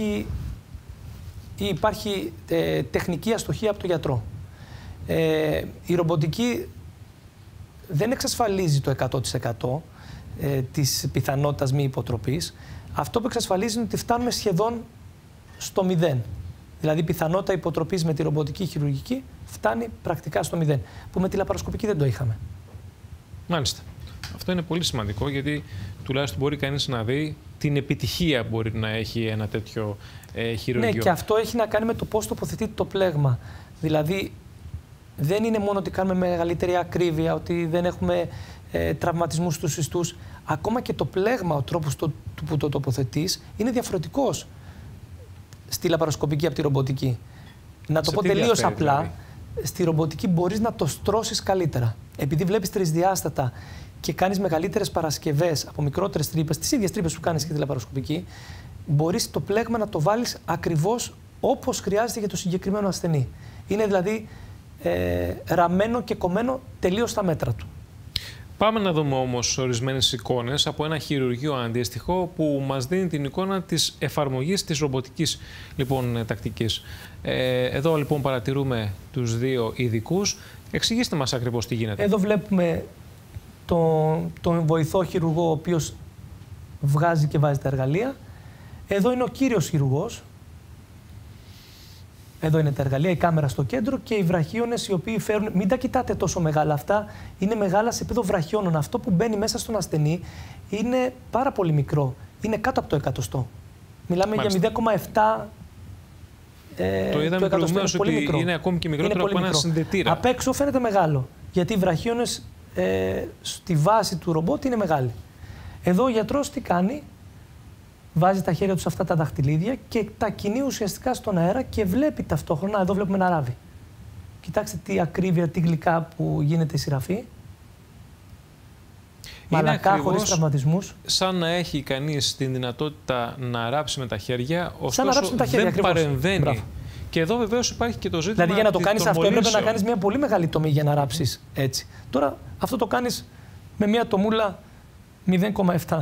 υπάρχει τεχνική αστοχία από τον γιατρό. Η ρομποτική δεν εξασφαλίζει το 100% της πιθανότητας μη υποτροπής. Αυτό που εξασφαλίζει είναι ότι φτάνουμε σχεδόν στο 0. Δηλαδή η πιθανότητα υποτροπής με τη ρομποτική χειρουργική φτάνει πρακτικά στο 0, που με τη λαπαροσκοπική δεν το είχαμε. Μάλιστα. Αυτό είναι πολύ σημαντικό, γιατί τουλάχιστον μπορεί κανείς να δει την επιτυχία που μπορεί να έχει ένα τέτοιο χειρουργείο. Ναι, και αυτό έχει να κάνει με το πώς τοποθετείται το πλέγμα. Δηλαδή, δεν είναι μόνο ότι κάνουμε μεγαλύτερη ακρίβεια, ότι δεν έχουμε τραυματισμούς στους ιστούς. Ακόμα και το πλέγμα, ο τρόπος που το τοποθετείς, είναι διαφορετικός στη λαπαροσκοπική από τη ρομποτική. Να το πω τελείως απλά, δηλαδή, στη ρομποτική μπορείς να το στρώσεις καλύτερα. Επειδή βλέπεις τρισδιάστατα και κάνεις μεγαλύτερες παρασκευές από μικρότερες τρύπες, τις ίδιες τρύπες που κάνεις και τη λαπαροσκοπική, μπορείς το πλέγμα να το βάλεις ακριβώς όπως χρειάζεται για το συγκεκριμένο ασθενή. Είναι δηλαδή ραμμένο και κομμένο τελείως στα μέτρα του. Πάμε να δούμε όμως ορισμένες εικόνες από ένα χειρουργείο αντίστοιχο που μας δίνει την εικόνα της εφαρμογής της ρομποτικής λοιπόν τακτικής. Εδώ λοιπόν παρατηρούμε τους δύο ειδικούς. Εξηγήστε μας ακριβώς τι γίνεται. Εδώ βλέπουμε τον βοηθό χειρουργό ο οποίος βγάζει και βάζει τα εργαλεία. Εδώ είναι ο κύριος χειρουργός. Εδώ είναι τα εργαλεία, η κάμερα στο κέντρο και οι βραχίονες οι οποίοι φέρουν. Μην τα κοιτάτε τόσο μεγάλα αυτά. Είναι μεγάλα σε επίπεδο βραχιώνων. Αυτό που μπαίνει μέσα στον ασθενή είναι πάρα πολύ μικρό. Είναι κάτω από το εκατοστό. Μιλάμε για 0,7. Το είδαμε προηγουμένως ότι είναι ακόμη και μικρότερο από ένα συνδετήρα. Απ' έξω φαίνεται μεγάλο. Γιατί οι βραχίονες στη βάση του ρομπότ είναι μεγάλοι. Εδώ ο γιατρός τι κάνει? Βάζει τα χέρια του σε αυτά τα δαχτυλίδια και τα κινεί ουσιαστικά στον αέρα και βλέπει ταυτόχρονα. Εδώ βλέπουμε ένα ράβι. Κοιτάξτε τι ακρίβεια, τι γλυκά που γίνεται η σειραφή. Μαλακά, χωρίς τραυματισμούς. Σαν να έχει κανείς την δυνατότητα να ράψει με τα χέρια, ωστόσο δεν παρεμβαίνει. Μπράβο. Και εδώ βεβαίως υπάρχει και το ζήτημα. Δηλαδή για να το κάνεις αυτό έπρεπε να κάνεις μια πολύ μεγάλη τομή για να ράψεις έτσι. Τώρα αυτό το κάνεις με μια τομούλα 0,7.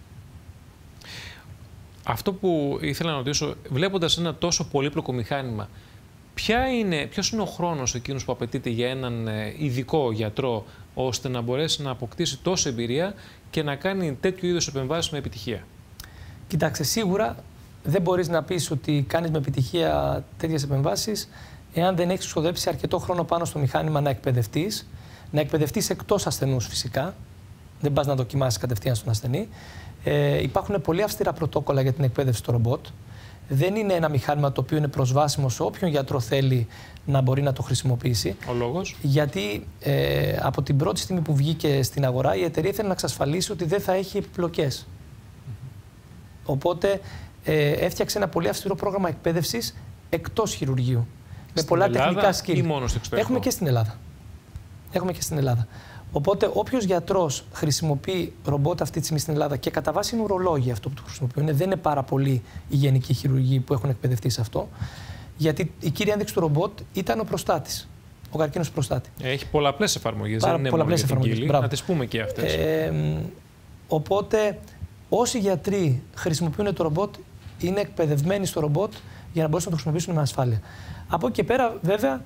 Αυτό που ήθελα να ρωτήσω, βλέποντας ένα τόσο πολύπλοκο μηχάνημα, ποιος είναι ο χρόνος εκείνος που απαιτείται για έναν ειδικό γιατρό, ώστε να μπορέσει να αποκτήσει τόση εμπειρία και να κάνει τέτοιου είδους επεμβάσεις με επιτυχία? Κοιτάξτε, σίγουρα δεν μπορείς να πεις ότι κάνεις με επιτυχία τέτοιες επεμβάσεις εάν δεν έχεις ξοδέψει αρκετό χρόνο πάνω στο μηχάνημα να εκπαιδευτείς. Να εκπαιδευτείς εκτός ασθενούς φυσικά. Δεν πας να δοκιμάσεις κατευθείαν στον ασθενή. Υπάρχουν πολύ αυστηρά πρωτόκολλα για την εκπαίδευση του ρομπότ. Δεν είναι ένα μηχάνημα το οποίο είναι προσβάσιμο σε όποιον γιατρό θέλει να μπορεί να το χρησιμοποιήσει. Ο λόγος? Γιατί από την πρώτη στιγμή που βγήκε στην αγορά η εταιρεία ήθελε να εξασφαλίσει ότι δεν θα έχει επιπλοκές. Οπότε έφτιαξε ένα πολύ αυστηρό πρόγραμμα εκπαίδευσης εκτός χειρουργείου. Με πολλά Ελλάδα τεχνικά σκύλ. Ή μόνο στο εξωτερικό? Έχουμε και στην Ελλάδα. Οπότε, όποιος γιατρός χρησιμοποιεί ρομπότ αυτή τη στιγμή στην Ελλάδα και κατά βάση είναι ουρολόγοι αυτό που το χρησιμοποιούν, δεν είναι πάρα πολλοί οι γενικοί χειρουργοί που έχουν εκπαιδευτεί σε αυτό. Γιατί η κύρια ένδειξη του ρομπότ ήταν ο προστάτης, ο καρκίνος προστάτη. Έχει πολλαπλές εφαρμογές. Δεν είναι πολλαπλές εφαρμογές. Να τις πούμε και αυτές. Οπότε, όσοι γιατροί χρησιμοποιούν το ρομπότ, είναι εκπαιδευμένοι στο ρομπότ για να μπορέσουν να το χρησιμοποιήσουν με ασφάλεια. Από εκεί και πέρα, βέβαια.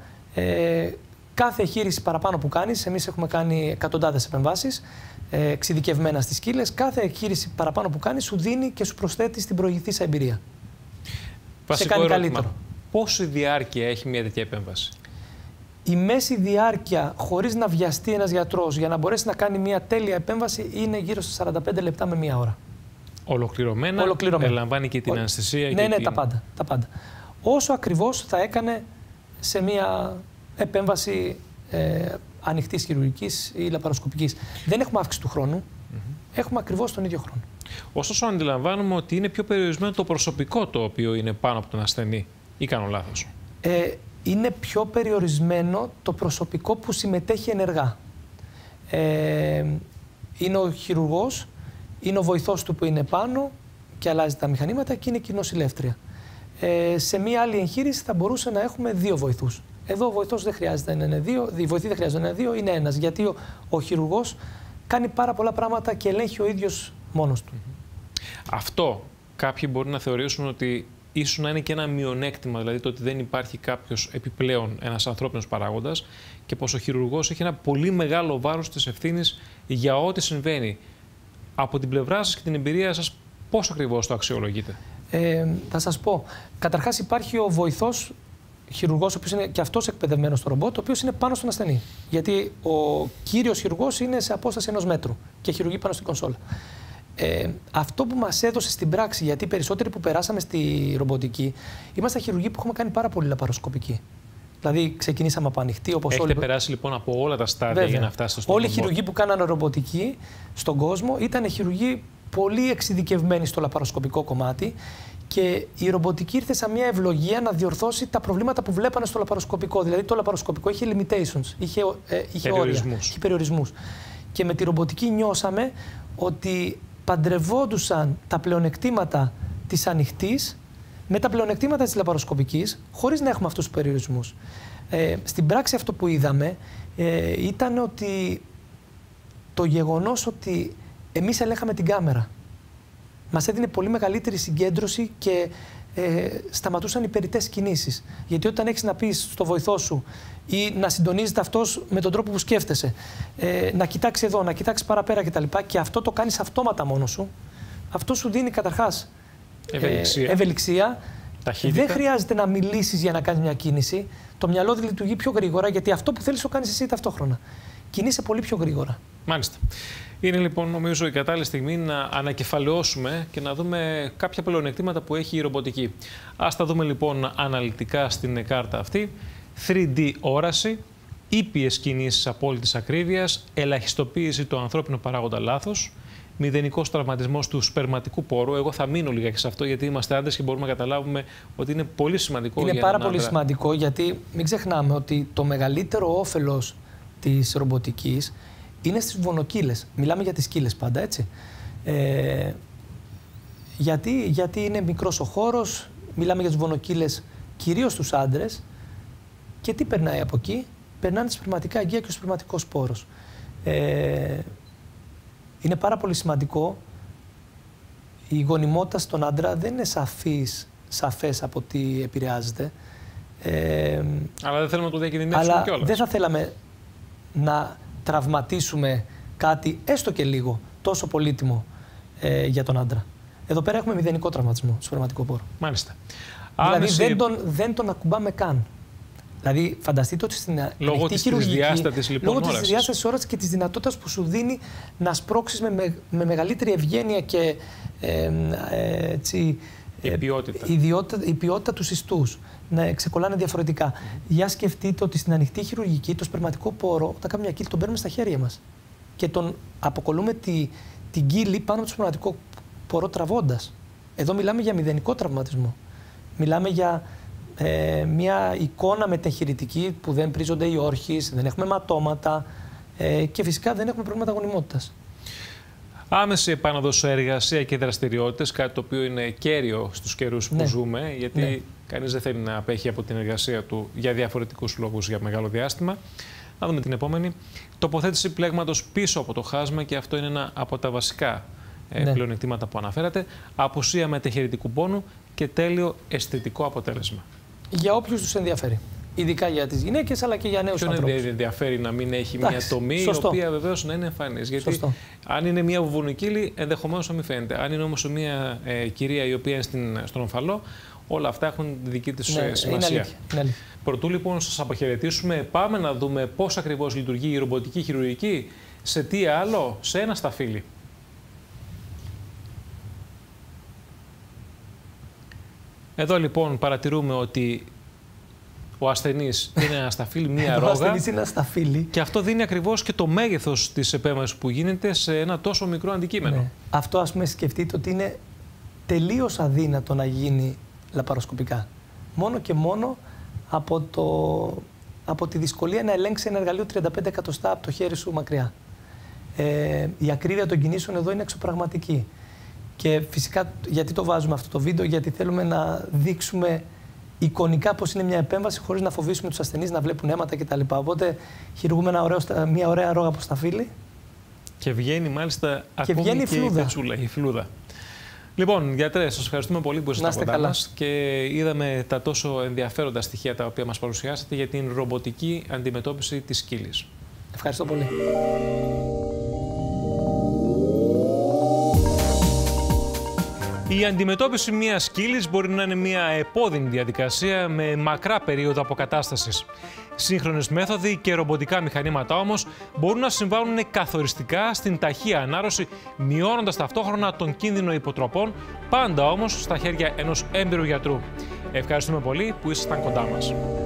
Κάθε εγχείρηση παραπάνω που κάνεις, εμείς έχουμε κάνει εκατοντάδες επεμβάσεις εξειδικευμένα στις σκύλες. Κάθε εγχείρηση παραπάνω που κάνεις σου δίνει και σου προσθέτει στην προηγηθήσα εμπειρία. Βασικό σε κάνει ερώτημα. καλύτερο. Πόση διάρκεια έχει μια τέτοια επέμβαση? Η μέση διάρκεια, χωρίς να βιαστεί ένας γιατρός, για να μπορέσει να κάνει μια τέλεια επέμβαση, είναι γύρω στα 45 λεπτά με μία ώρα. Ολοκληρωμένα. Περιλαμβάνει και την αναισθησία. Ναι, ναι, τα πάντα. Όσο ακριβώς θα έκανε σε μια επέμβαση ανοιχτής χειρουργικής ή λαπαροσκοπικής. Δεν έχουμε αύξηση του χρόνου. Έχουμε ακριβώς τον ίδιο χρόνο. Ωστόσο, αντιλαμβάνομαι ότι είναι πιο περιορισμένο το προσωπικό το οποίο είναι πάνω από τον ασθενή. Ή κάνω λάθος? Είναι πιο περιορισμένο το προσωπικό που συμμετέχει ενεργά. Είναι ο χειρουργός, είναι ο βοηθός του που είναι πάνω και αλλάζει τα μηχανήματα και είναι και η νοσηλεύτρια. Σε μία άλλη εγχείρηση θα μπορούσε να έχουμε 2 βοηθούς. Εδώ ο βοηθός δεν χρειάζεται να είναι 2, η βοηθή δεν χρειάζεται να είναι 2, είναι 1. Γιατί ο χειρουργός κάνει πάρα πολλά πράγματα και ελέγχει ο ίδιος μόνος του. Αυτό κάποιοι μπορεί να θεωρήσουν ότι ίσως να είναι και ένα μειονέκτημα, δηλαδή το ότι δεν υπάρχει κάποιος επιπλέον, ένας ανθρώπινος παράγοντας, και πως ο χειρουργός έχει ένα πολύ μεγάλο βάρος της ευθύνης για ό,τι συμβαίνει. Από την πλευρά σας και την εμπειρία σας, πώς ακριβώς το αξιολογείτε? Θα σας πω. Καταρχάς υπάρχει ο βοηθός χειρουργός, ο οποίος είναι και αυτός εκπαιδευμένος στο ρομπότ, ο οποίος είναι πάνω στον ασθενή. Γιατί ο κύριος χειρουργός είναι σε απόσταση 1 μέτρου και χειρουργεί πάνω στην κονσόλα. Αυτό που μας έδωσε στην πράξη, γιατί οι περισσότεροι που περάσαμε στη ρομποτική, είμαστε χειρουργοί που έχουμε κάνει πάρα πολύ λαπαροσκοπική. Δηλαδή, ξεκινήσαμε από ανοιχτή, όπως όλοι. Έχετε περάσει λοιπόν από όλα τα στάδια. Βέβαια, για να φτάσετε στο όλοι οι χειρουργοί που κάνανε ρομποτική στον κόσμο ήταν χειρουργοί πολύ εξειδικευμένοι στο λαπαροσκοπικό κομμάτι. Και η ρομποτική ήρθε σαν μια ευλογία να διορθώσει τα προβλήματα που βλέπανε στο λαπαροσκοπικό. Δηλαδή, το λαπαροσκοπικό είχε limitations, είχε όρια, είχε περιορισμούς. Και με τη ρομποτική νιώσαμε ότι παντρευόντουσαν τα πλεονεκτήματα της ανοιχτής με τα πλεονεκτήματα της λαπαροσκοπικής, χωρίς να έχουμε αυτούς τους περιορισμούς. Στην πράξη αυτό που είδαμε ήταν ότι το γεγονός ότι εμείς ελέγχαμε την κάμερα. Μας έδινε πολύ μεγαλύτερη συγκέντρωση και σταματούσαν οι περιττές κινήσεις. Γιατί όταν έχεις να πεις στο βοηθό σου ή να συντονίζεται αυτός με τον τρόπο που σκέφτεσαι, να κοιτάξει εδώ, να κοιτάξει παραπέρα κτλ. Και αυτό το κάνεις αυτόματα μόνος σου, αυτό σου δίνει καταρχάς ευελιξία. Ταχύτητα. Δεν χρειάζεται να μιλήσεις για να κάνεις μια κίνηση. Το μυαλό λειτουργεί πιο γρήγορα, γιατί αυτό που θέλεις το κάνεις εσύ ταυτόχρονα. Κινείσαι πολύ πιο γρήγορα. Μάλιστα. Είναι λοιπόν, νομίζω, η κατάλληλη στιγμή να ανακεφαλαιώσουμε και να δούμε κάποια πλεονεκτήματα που έχει η ρομποτική. Ας τα δούμε λοιπόν αναλυτικά στην κάρτα αυτή. 3D όραση, ήπιες κινήσεις απόλυτης ακρίβειας, ελαχιστοποίηση του ανθρώπινου παράγοντα λάθος, μηδενικός τραυματισμός του σπερματικού πόρου. Εγώ θα μείνω λίγα και σε αυτό, γιατί είμαστε άντρες και μπορούμε να καταλάβουμε ότι είναι πολύ σημαντικό. Είναι πάρα πολύ σημαντικό, γιατί μην ξεχνάμε ότι το μεγαλύτερο όφελος της ρομποτικής είναι στις βονοκύλες. Μιλάμε για τις κύλες πάντα, έτσι. Γιατί είναι μικρός ο χώρος, μιλάμε για τις βονοκύλες κυρίως στους άντρες. Και τι περνάει από εκεί? Περνάνε τα σπερματικά αγκία και ο σπερματικός πόρος. Είναι πάρα πολύ σημαντικό. Η γονιμότητα στον άντρα δεν είναι σαφές από τι επηρεάζεται. Αλλά δεν θέλουμε να το διακινδυνεύσουμε κιόλας. Δεν θα θέλαμε να τραυματίσουμε κάτι, έστω και λίγο, τόσο πολύτιμο για τον άντρα. Εδώ πέρα έχουμε μηδενικό τραυματισμό στο σπερματικό πόρο. Μάλιστα. Δηλαδή δεν τον ακουμπάμε καν. Δηλαδή, φανταστείτε ότι στην λόγω της διάστατης λοιπόν όρασης. Λόγω της διάστατης όρασης και της δυνατότητας που σου δίνει να σπρώξεις με μεγαλύτερη ευγένεια και η ποιότητα του ιστούς να ξεκολλάνε διαφορετικά. Για σκεφτείτε ότι στην ανοιχτή χειρουργική το σπερματικό πόρο, όταν κάνουμε μια κύλη, τον παίρνουμε στα χέρια μας και τον αποκολλούμε την κύλη πάνω από το σπερματικό πόρο τραβώντας. Εδώ μιλάμε για μηδενικό τραυματισμό. Μιλάμε για μια εικόνα μετεγχειρητική που δεν πρίζονται οι όρχες, δεν έχουμε ματώματα και φυσικά δεν έχουμε προβλήματα γονιμότητας. Άμεση επάνωδος σε εργασία και δραστηριότητες, κάτι το οποίο είναι κέριο στους καιρούς που ζούμε, γιατί κανείς δεν θέλει να απέχει από την εργασία του για διαφορετικούς λόγους για μεγάλο διάστημα. Να δούμε την επόμενη. Τοποθέτηση πλέγματος πίσω από το χάσμα, και αυτό είναι ένα από τα βασικά πλεονεκτήματα που αναφέρατε. Απουσία μετεχειρητικού πόνου και τέλειο αισθητικό αποτέλεσμα. Για όποιους τους ενδιαφέρει. Ειδικά για τις γυναίκες, αλλά και για νέους ανθρώπους. Δεν ενδιαφέρει να μην έχει μια τομή, η οποία βεβαίως να είναι εμφανής. Γιατί αν είναι μια βουβουνικύλη, ενδεχομένως να μην φαίνεται. Αν είναι όμως μια κυρία η οποία είναι στον ομφαλό, όλα αυτά έχουν δική της σημασία. Προτού λοιπόν σας αποχαιρετήσουμε, πάμε να δούμε πώς ακριβώς λειτουργεί η ρομποτική χειρουργική, σε τι άλλο, σε ένα σταφύλι. Εδώ λοιπόν παρατηρούμε ότι ο ασθενής είναι ένα σταφύλι, μία ρόγα. Ο ασθενής είναι ένα σταφύλι. Και αυτό δίνει ακριβώς και το μέγεθος της επέμβασης που γίνεται σε ένα τόσο μικρό αντικείμενο. Ναι. Αυτό, ας πούμε, σκεφτείτε ότι είναι τελείως αδύνατο να γίνει λαπαροσκοπικά. Μόνο και μόνο από τη δυσκολία να ελέγξει ένα εργαλείο 35 εκατοστά από το χέρι σου μακριά. Η ακρίβεια των κινήσεων εδώ είναι εξωπραγματική. Και φυσικά, γιατί το βάζουμε αυτό το βίντεο? Γιατί θέλουμε να δείξουμε εικονικά πώς είναι μια επέμβαση, χωρίς να φοβήσουμε τους ασθενείς να βλέπουν αίματα κτλ. Οπότε χειρουργούμε μια ωραία ρόγα από σταφύλι. Και βγαίνει μάλιστα ακόμη και η πετσούλα, η φλούδα. Λοιπόν, γιατρέ, σας ευχαριστούμε πολύ που ήσασταν κοντά μας και είδαμε τα τόσο ενδιαφέροντα στοιχεία τα οποία μας παρουσιάσατε για την ρομποτική αντιμετώπιση της κύλης. Ευχαριστώ πολύ. Η αντιμετώπιση μιας κύλης μπορεί να είναι μια επώδυνη διαδικασία με μακρά περίοδο αποκατάστασης. Σύγχρονες μέθοδοι και ρομποτικά μηχανήματα όμως μπορούν να συμβάλλουν καθοριστικά στην ταχεία ανάρρωση, μειώνοντας ταυτόχρονα τον κίνδυνο υποτροπών, πάντα όμως στα χέρια ενός έμπειρου γιατρού. Ευχαριστούμε πολύ που ήσασταν κοντά μας.